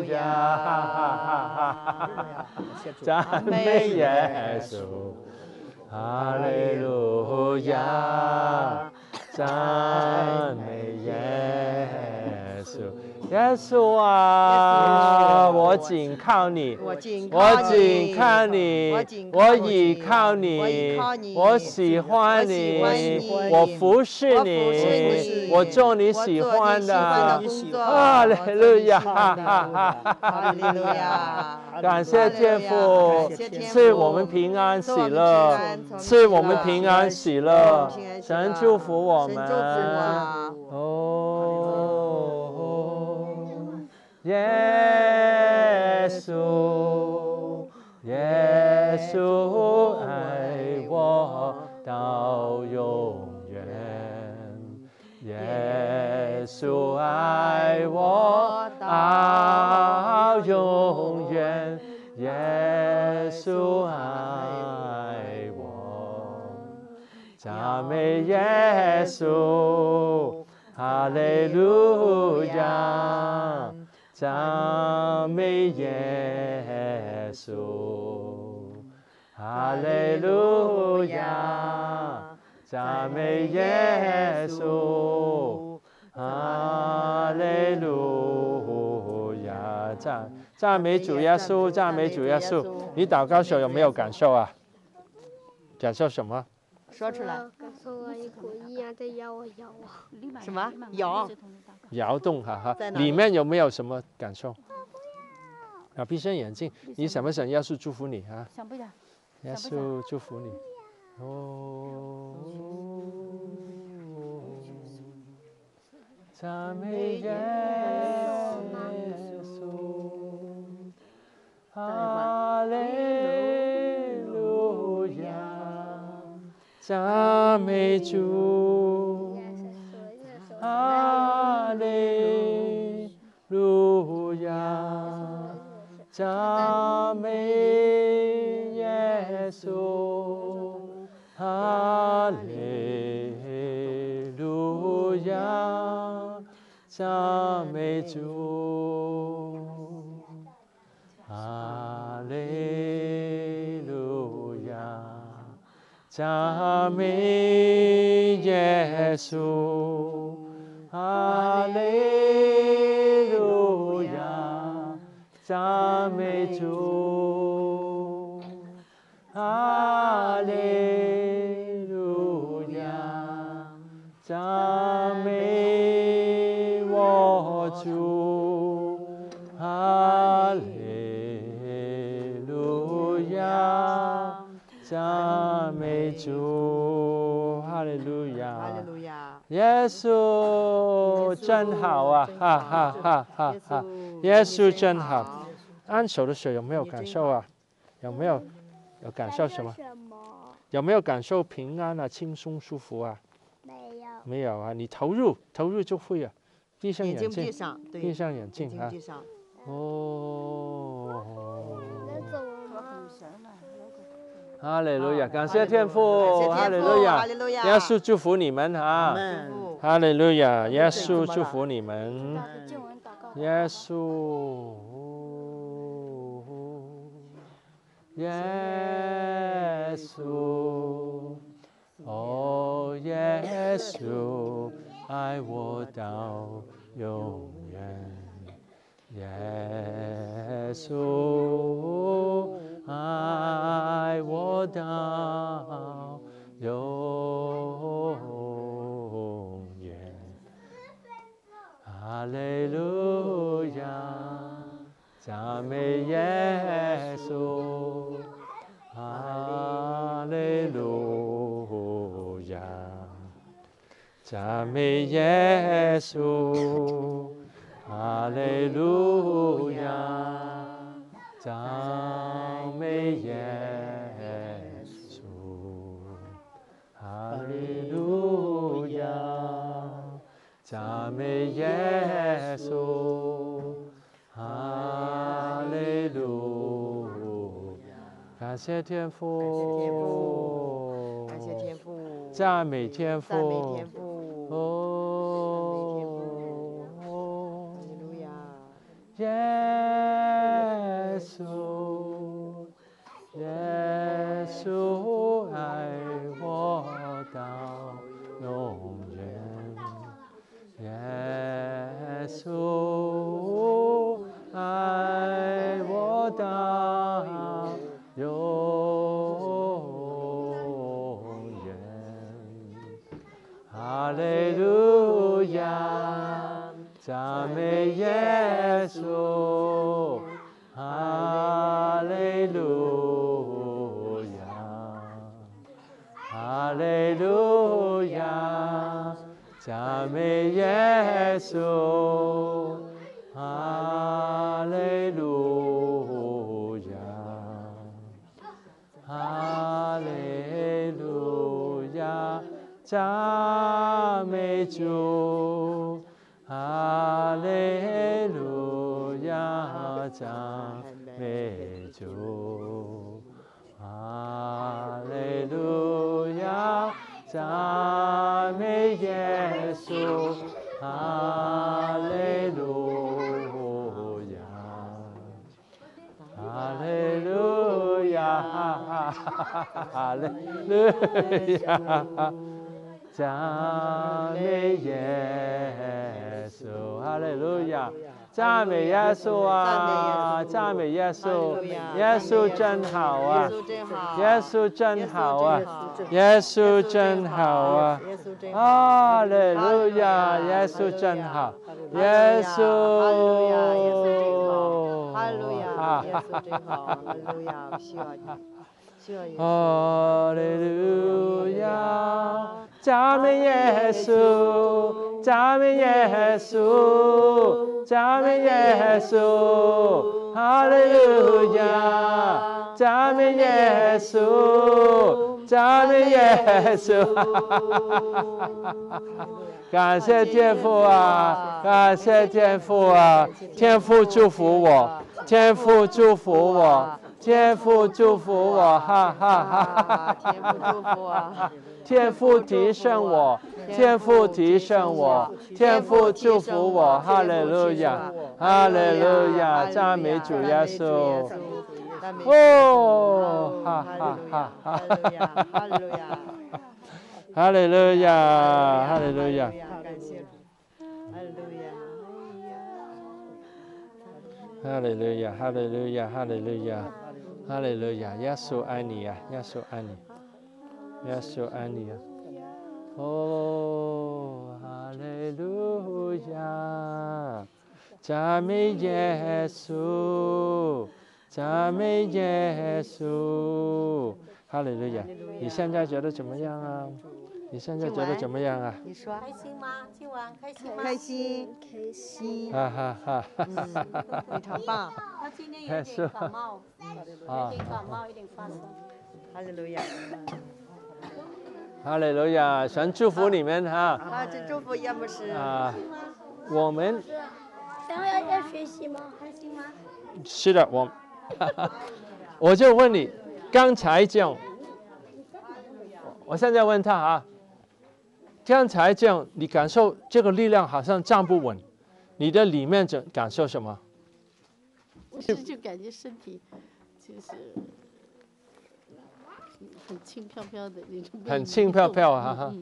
亚，赞美耶稣，哈利路亚，赞美耶稣。耶稣啊，我紧靠你，我紧靠你，我倚靠你，我喜欢你，我服侍你，我做你喜欢的。哈利路亚，哈利路亚！感谢天父赐我们平安喜乐，赐我们平安喜乐，神祝福我们。耶稣，耶稣爱我到永远，耶稣爱我到永远，耶稣爱我，赞美耶稣，哈利路亚。赞美耶稣，哈利路亚！赞美耶稣，哈利路亚！赞美主耶稣，赞美主耶稣！你祷告时有没有感受啊？感受什么？ 说出来。 感受了一股力量在摇我摇我。 什么？摇？ 摇动，哈哈，里面有没有什么感受？啊，闭上眼睛，你想不想耶稣祝福你啊？ 想不想？ 耶稣祝福你。哦，赞美耶稣，哈利路亚，赞美主。哈利路亚，赞美耶稣，哈利路亚，赞美主，哈利路亚，赞美耶稣。哈利路亚，赞美主。哈利路亚，赞美我主。哈利路亚，赞美主。哈利路亚。 哈利路亚。 耶稣真好啊！哈哈哈哈哈！耶稣真好。按手的时候有没有感受啊？有没有感受什么？ 有没有感受平安啊、轻松、舒服啊？ 没有。 没有啊，你投入就会啊。闭上眼睛， 闭上，对， 闭上眼睛啊。 闭上。 哦。 那走了吗？ 哈利路亚，感谢天父，哈利路亚，耶稣祝福你们啊！哈利路亚，耶稣祝福你们，耶稣，耶稣，哦，耶稣，爱我到永远。耶稣，爱我到永远。哈利路亚，赞美耶稣。哈利路亚，赞美耶稣。哈利路亚，赞美耶稣。哈利路亚，赞美耶稣。哈利路亚，感谢天父， 感谢天父， 赞美天父， 赞美天父。 耶稣，耶稣爱我到永远。耶稣爱我到永远。哈利路亚，赞美耶稣，哈利路亚，哈利路亚，赞美耶稣，哈利路亚，哈利路亚，赞美主。哈利路亚，赞美主。哈利路亚，赞美耶稣。哈利路亚，哈利路亚，哈利路亚，赞美耶稣，哈利路亚，赞美耶稣啊，赞美耶稣，耶稣真好啊，耶稣真好啊，耶稣真好啊，哈利路亚，耶稣真好，耶稣， 哈利路亚，耶稣真好，哈利路亚，需要你。 哈利路亚，赞美耶稣，赞美耶稣，赞美耶稣，哈利路亚，赞美耶稣，赞美耶稣。感谢天父啊，感谢天父啊，天父祝福我，天父祝福我。天父祝福我，哈哈哈！天父提升我，天父提升我，天父祝福我，哈利路亚，哈利路亚，赞美主耶稣。哦，哈哈哈！哈利路亚，哈利路亚，哈利路亚，哈利路亚。哈利路亚，哈利路亚，哈利路亚。哈利路亚，耶稣爱你呀，耶稣爱你，耶稣爱你呀。哦，哈利路亚，赞美耶稣，赞美耶稣。哈利路亚，你现在觉得怎么样啊？你现在觉得怎么样啊？ 你说开心吗？今晚开心吗？ 开心，开心。 哈哈哈！ 非常棒。 他今天有点感冒，有点感冒，有点发烧。 哈利路亚。 哈利路亚，神祝福你们哈。 啊，这祝福叶牧师。 啊，我们然后要学习吗？还行吗？ 是的，我就问你，刚才这样，我现在问他啊，刚才这样，你感受这个力量好像站不稳，你的里面感受什么？ 就感觉身体就是很轻飘飘的那种。 很轻飘飘啊哈。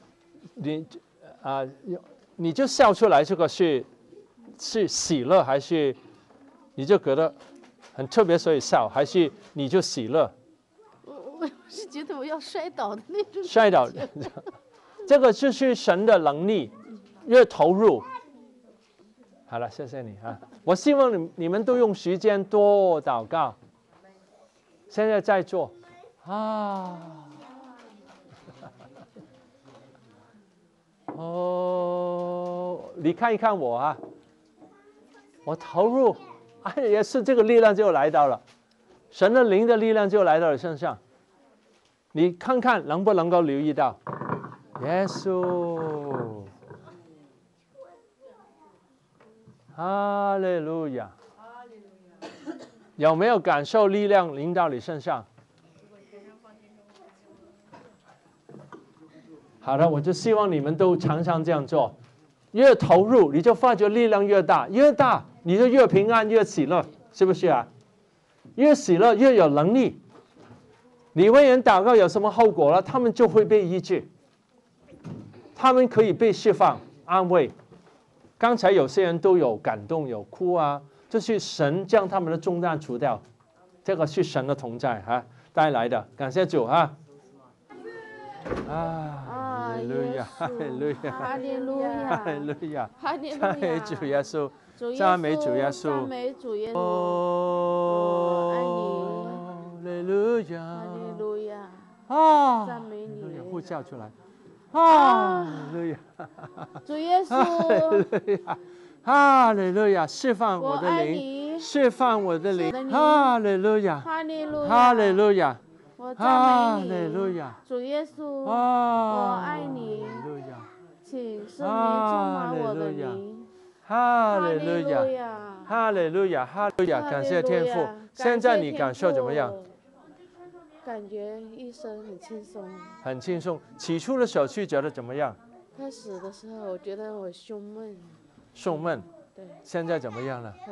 你就笑出来，这个是喜乐还是你就觉得很特别所以笑，还是你就喜乐？ 我是觉得我要摔倒的那种。 摔倒，这个就是神的能力，越投入。好了，谢谢你啊！我希望你们都用时间多祷告。现在在做啊。哦，你看一看我啊，我投入，也是这个力量就来到了，神的灵的力量就来到了身上。你看看能不能够留意到，耶稣，哈利路亚，有没有感受力量临到你身上？好的，我就希望你们都常常这样做，越投入你就发觉力量越大，越大你就越平安越喜乐，是不是啊？越喜乐越有能力。你为人祷告有什么后果了？他们就会被医治，他们可以被释放安慰。刚才有些人都有感动有哭啊，就是神将他们的重担除掉，这个是神的同在啊带来的，感谢主啊！哈利路亚，哈利路亚， 哈利路亚， 哈利路亚， 哈利路赞美亚， 主耶稣，赞美主耶稣， 赞美主耶稣， 哦， 爱你， 哈利路亚， 哈利路亚， 啊， 赞美你， 呼叫出来，哈利路亚， 主耶哈稣， 利路亚，哈利路亚，释放我我的灵， 爱你， 释放我的灵我的，灵哈利路亚， 哈利路亚， 哈利路亚， 我哈利赞美你， 路亚， 主耶稣， 啊， 我爱你哈利路亚， 请圣灵充满我的哈利路亚灵， 哈利哈利路路亚， 亚， 哈利路亚，哈利路亚，感谢天父。现感谢天在你感受怎么样？ 父？感觉一身很轻松。 很轻松。起初的时候是觉得怎么样？ 开始的时候，我觉得我胸闷， 胸闷。 对， 现在怎么样了？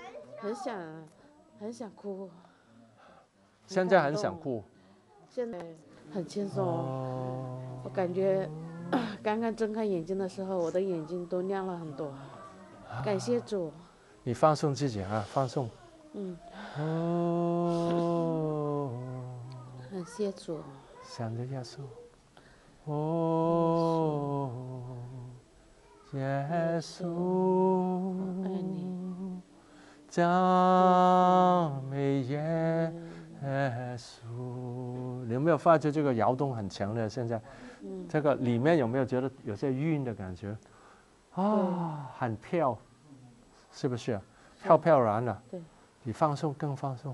很想哭。 现在很想哭。 现在很轻松。 哦。 我感觉刚刚睁开眼睛的时候，我的眼睛都亮了很多。感谢主。 你放松自己啊，放松。 嗯。 哦。 感谢主。 想着耶稣。哦。耶稣。 爱你。 赞美耶稣。你有没有发觉这个摇动很强烈？现在，这个里面有没有觉得有些晕的感觉？啊，很飘，是不是？飘飘然的。 对。 你放松，更放松。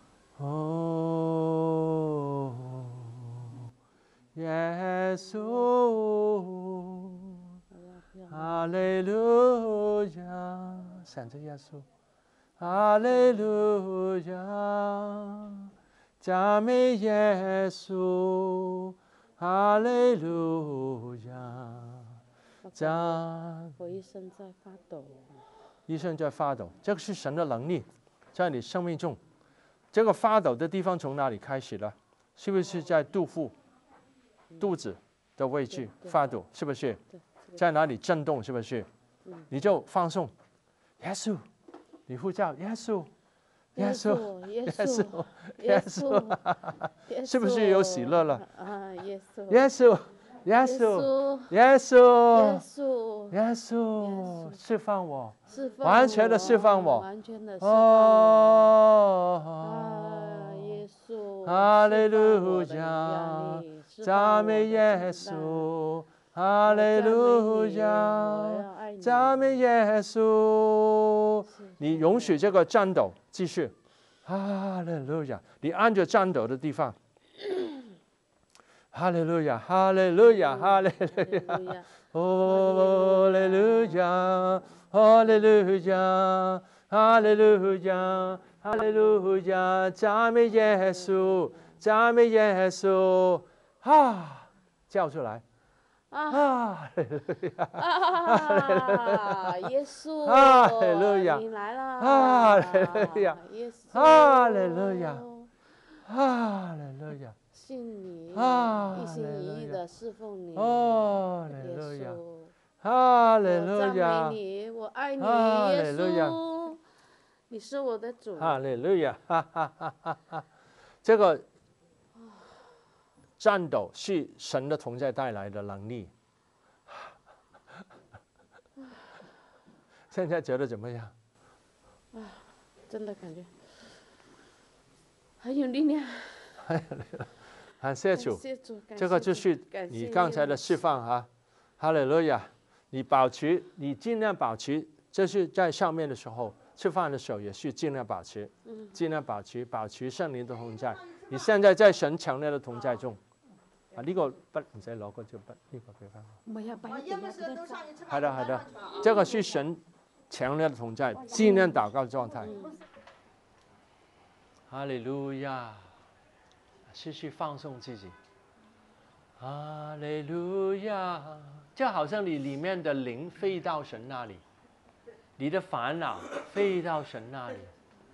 哦，耶稣，哈利路亚，想着耶稣。哈利路亚，赞美耶稣，哈利路亚， 我一生在发抖。 一生在发抖，这个是神的能力，在你生命中，这个发抖的地方从哪里开始了？是不是在肚子的位置发抖？是不是？在哪里震动？是不是？你就放松，耶稣。你呼叫耶稣，耶稣，耶稣，耶稣，是不是有喜乐了？ 啊，耶稣， 耶稣，耶稣，耶稣，耶稣，释放我，完全的释放我， 完全的释放我。 啊，耶稣， 哈利路亚，赞美耶稣。哈利路亚，赞美耶稣！你容许这个颤抖继续。哈利路亚，你按着颤抖的地方， 哈利路亚，哈利路亚，哈利路亚，哦，哈利路亚，哈利路亚，哈利路亚，哈利路亚，赞美耶稣，赞美耶稣，哈，叫出来。啊！ 耶稣， 哈利路亚， 你来了！ 哈利路亚， 耶稣， 哈利路亚，哈利路亚， 信你， 一心一意的侍奉你。 哦，哈利耶路亚， 稣， 哈利我赞路亚， 美你，我爱你， 哈耶利路亚稣，你是我的主。 哈利路亚，哈哈哈哈哈！这个战斗是神的同在带来的能力。现在觉得怎么样？ 真的感觉很有力量。 感谢主，这个就是你刚才的释放哈，哈利路亚！你尽量保持，这是在上面的时候，吃饭的时候也是尽量保持，尽量保持圣灵的同在。你现在在神強烈的同在中。呢個筆唔使攞嗰支筆，呢個俾翻我。 唔係啊，擺一定啊， 係的，係的，這個是神強烈的同在，盡量禱告狀態。哈利路亞，繼續放鬆自己。哈利路亞，就好像你裡面的靈飛到神那裡，你的煩惱飛到神那裡。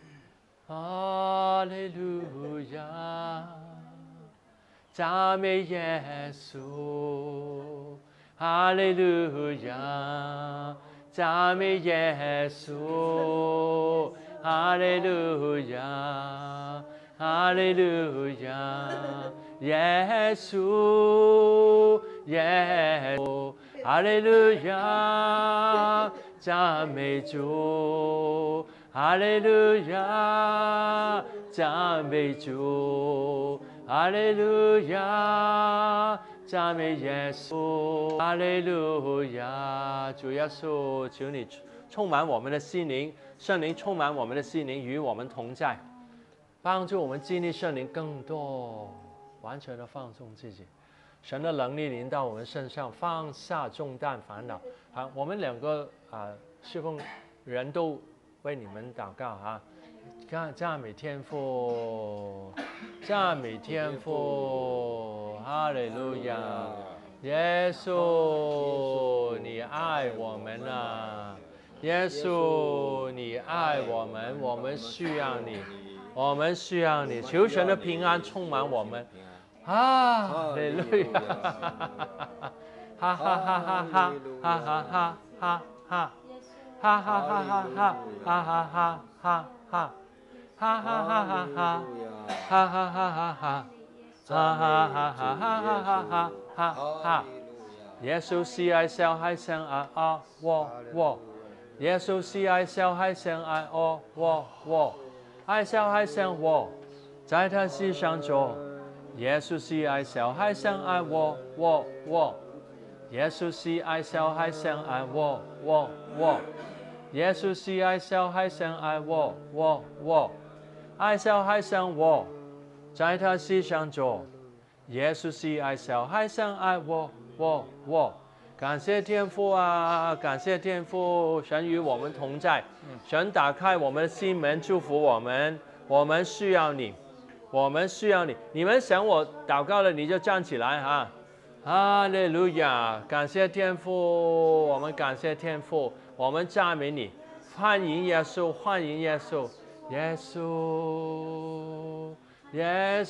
哈利路亞。讚美耶穌，哈利路亞！讚美耶穌，哈利路亞！哈利路亞！耶穌，耶穌，哈利路亞！讚美主，哈利路亞！讚美主。哈利路亞，讚美耶穌，哈利路亞，主耶穌，求你充滿我們的心靈，聖靈充滿我們的心靈，與我們同在，幫助我們經歷聖靈更多，完全的放鬆自己，神的能力臨到我們身上，放下重擔煩惱。好，我們兩個侍奉人都為你們禱告哈。讚美天父，讚美天父，哈利路亞！耶穌，你愛我們啊！耶穌，你愛我們，我們需要你，我們需要你，求神的平安充滿我們。哈利路亞！哈哈哈哈哈哈哈哈哈哈哈哈哈哈哈哈哈哈哈。哈哈哈哈哈，哈哈哈哈哈，哈哈哈哈哈哈哈哈！耶穌是愛小孩像愛我，耶穌是愛小孩像愛我，愛小孩像我，在他膝上坐。耶穌是愛小孩像愛我，耶穌是愛小孩像愛我，耶穌是愛小孩像愛我。愛小孩像我，在他膝上坐。耶穌是愛小孩像愛我。感謝天父啊，感謝天父，神與我們同在，神打開我們的心門，祝福我們。我們需要你，我們需要你。你們想我禱告了，你就站起來哈。哈利路亞，感謝天父，我們感謝天父，我們讚美你，歡迎耶穌，歡迎耶穌。耶穌，耶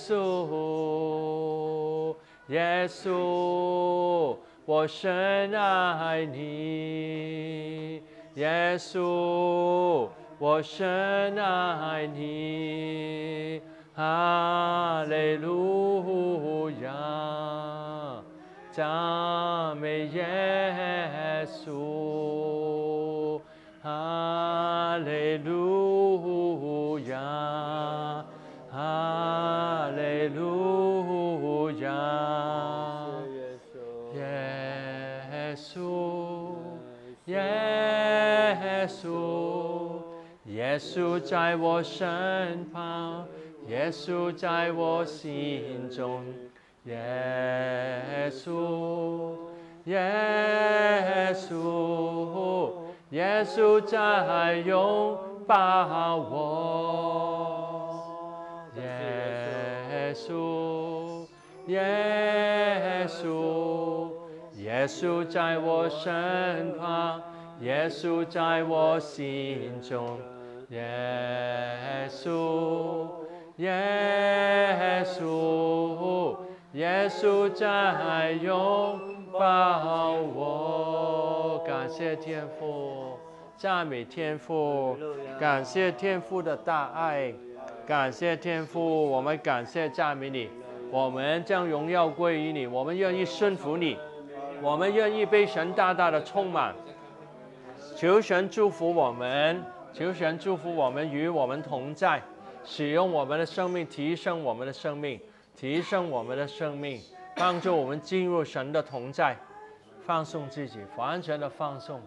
穌，耶穌，我深愛你。耶穌，我深愛你。哈利路亞，讚美耶穌。哈利路亞，哈利路亞，耶穌，耶穌，耶穌在我身旁，耶穌在我心中， 耶稣，耶稣，耶稣在拥抱我，耶稣，耶稣，耶稣在我身旁，耶稣在我心中，耶稣，耶稣，耶稣在拥抱我。感谢天父，赞美天父，感谢天父的大爱，感谢天父，我们感谢赞美你，我们将荣耀归于你，我们愿意顺服你，我们愿意被神大大的充满。求神祝福我们，求神祝福我们，与我们同在，使用我们的生命，提升我们的生命，提升我们的生命，帮助我们进入神的同在，放松自己，完全的放松。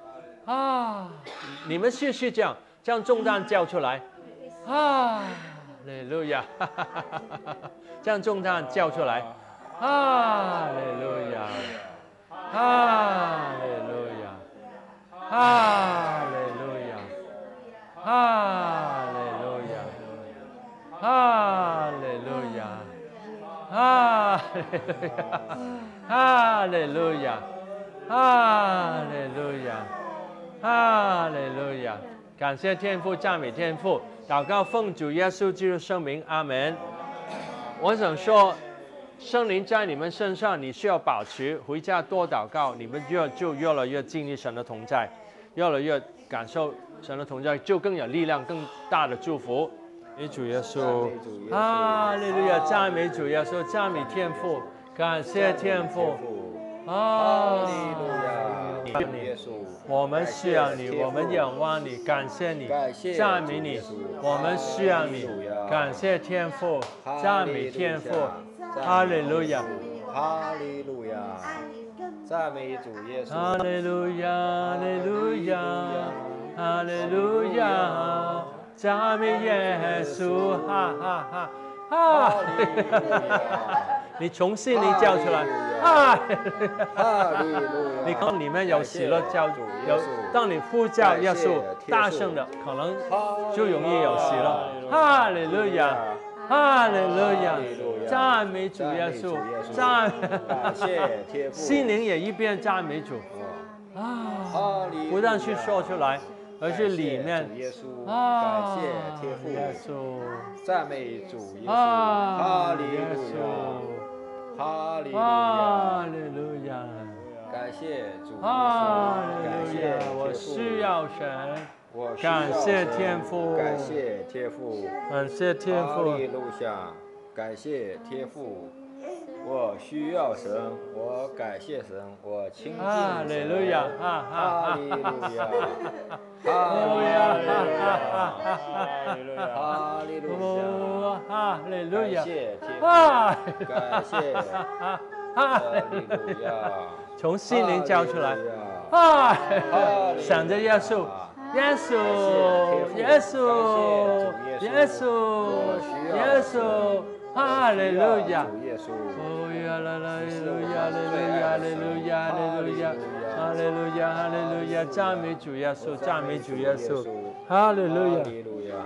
你们试试这样，将重担交出来。哈利路亚，将重担交出来。哈利路亚，哈利路亚，哈利路亚，哈利路亚，哈利路亚，哈利路亚，哈利路亚，哈利路亚，哈利路亚。感谢天父，赞美天父，祷告奉主耶稣基督圣名，阿门。我想说，圣灵在你们身上，你需要保持，回家多祷告，你们就越来越经历神的同在，越来越感受神的同在，就更有力量，更大的祝福。主耶稣，哈利路亚，赞美主耶稣，赞美天父，感谢天父，哈利路亚。我们需要你，我们仰望你，感谢你，赞美你。我们需要你，感谢天父，赞美天父，哈利路亚， 哈利路亚，赞美主耶稣， 哈利路亚，哈利路亚，哈利路亚，赞美耶稣，哈哈哈，哈利路亚。你从心里叫出来，哈利路亚！你看里面有喜乐叫主，有当你呼叫耶稣，大声的，可能就容易有喜乐。哈利路亚，哈利路亚，赞美主耶稣，赞， 感谢天父， 心灵也一边赞美主不但去说出来，而是里面耶稣，感谢天父， 耶稣， 赞美主耶稣，哈利路亚。哈利路亚， 哈利路亚， 感谢主耶稣， 哈利感谢路亚，我需要神，感谢天父， 感谢天父， 感谢天父， 哈利路亚，感谢天父，我需要神，我感谢神，我亲近神， 哈利路亚， 哈利路亚， 哈利路亚， 哈利路亚， 哈利路亚， 感谢天父，感谢，哈利路亚， 从心灵叫出来，想着耶稣，耶稣，耶稣，耶稣，耶稣。哈利路亚，哦呀啦啦，哈利路亚，哈利路亚，哈利路亚，哈利路亚，哈利路亚，哈利路亚，赞美主耶稣，赞美主耶稣，哈利路亚， 哈利路亚，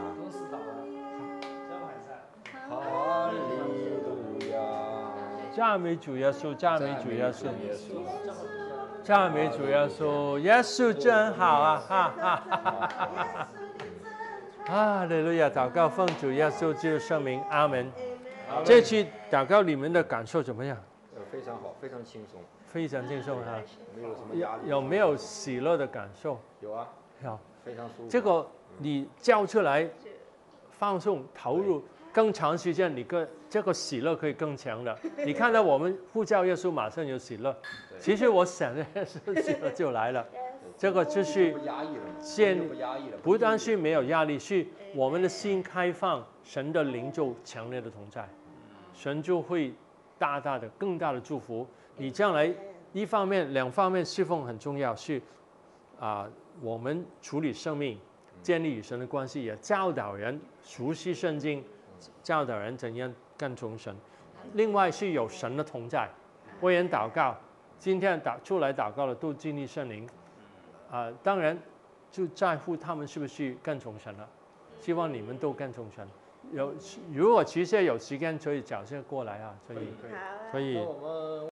哈利路亚， 赞美主耶稣，赞美主耶稣，赞美主耶稣，耶稣真好啊！哈哈哈哈哈！哈利路亚，祷告奉主耶稣基督圣名，阿门。这期祷告你们的感受怎么样？ 非常好，非常轻松， 非常轻松哈， 没有什么压力。 有没有喜乐的感受？ 有啊， 有， 非常舒服。 这个你叫出来，放松投入，更长时间，这个喜乐可以更强的。你看到我们呼叫耶稣，马上有喜乐。其实我想着耶稣喜乐就来了。这个就是不单是没有压力，是我们的心开放，神的灵就强烈的同在，神就会大大的、更大的祝福你。将来一方面、两方面侍奉很重要，是我们处理生命、建立与神的关系，也教导人熟悉圣经，教导人怎样跟从神。 另外是有神的同在，为人祷告，今天出来祷告的都经历圣灵，当然就在乎他们是不是跟从神了，希望你们都跟从神。如果其实有时间可以找些过来啊，所以。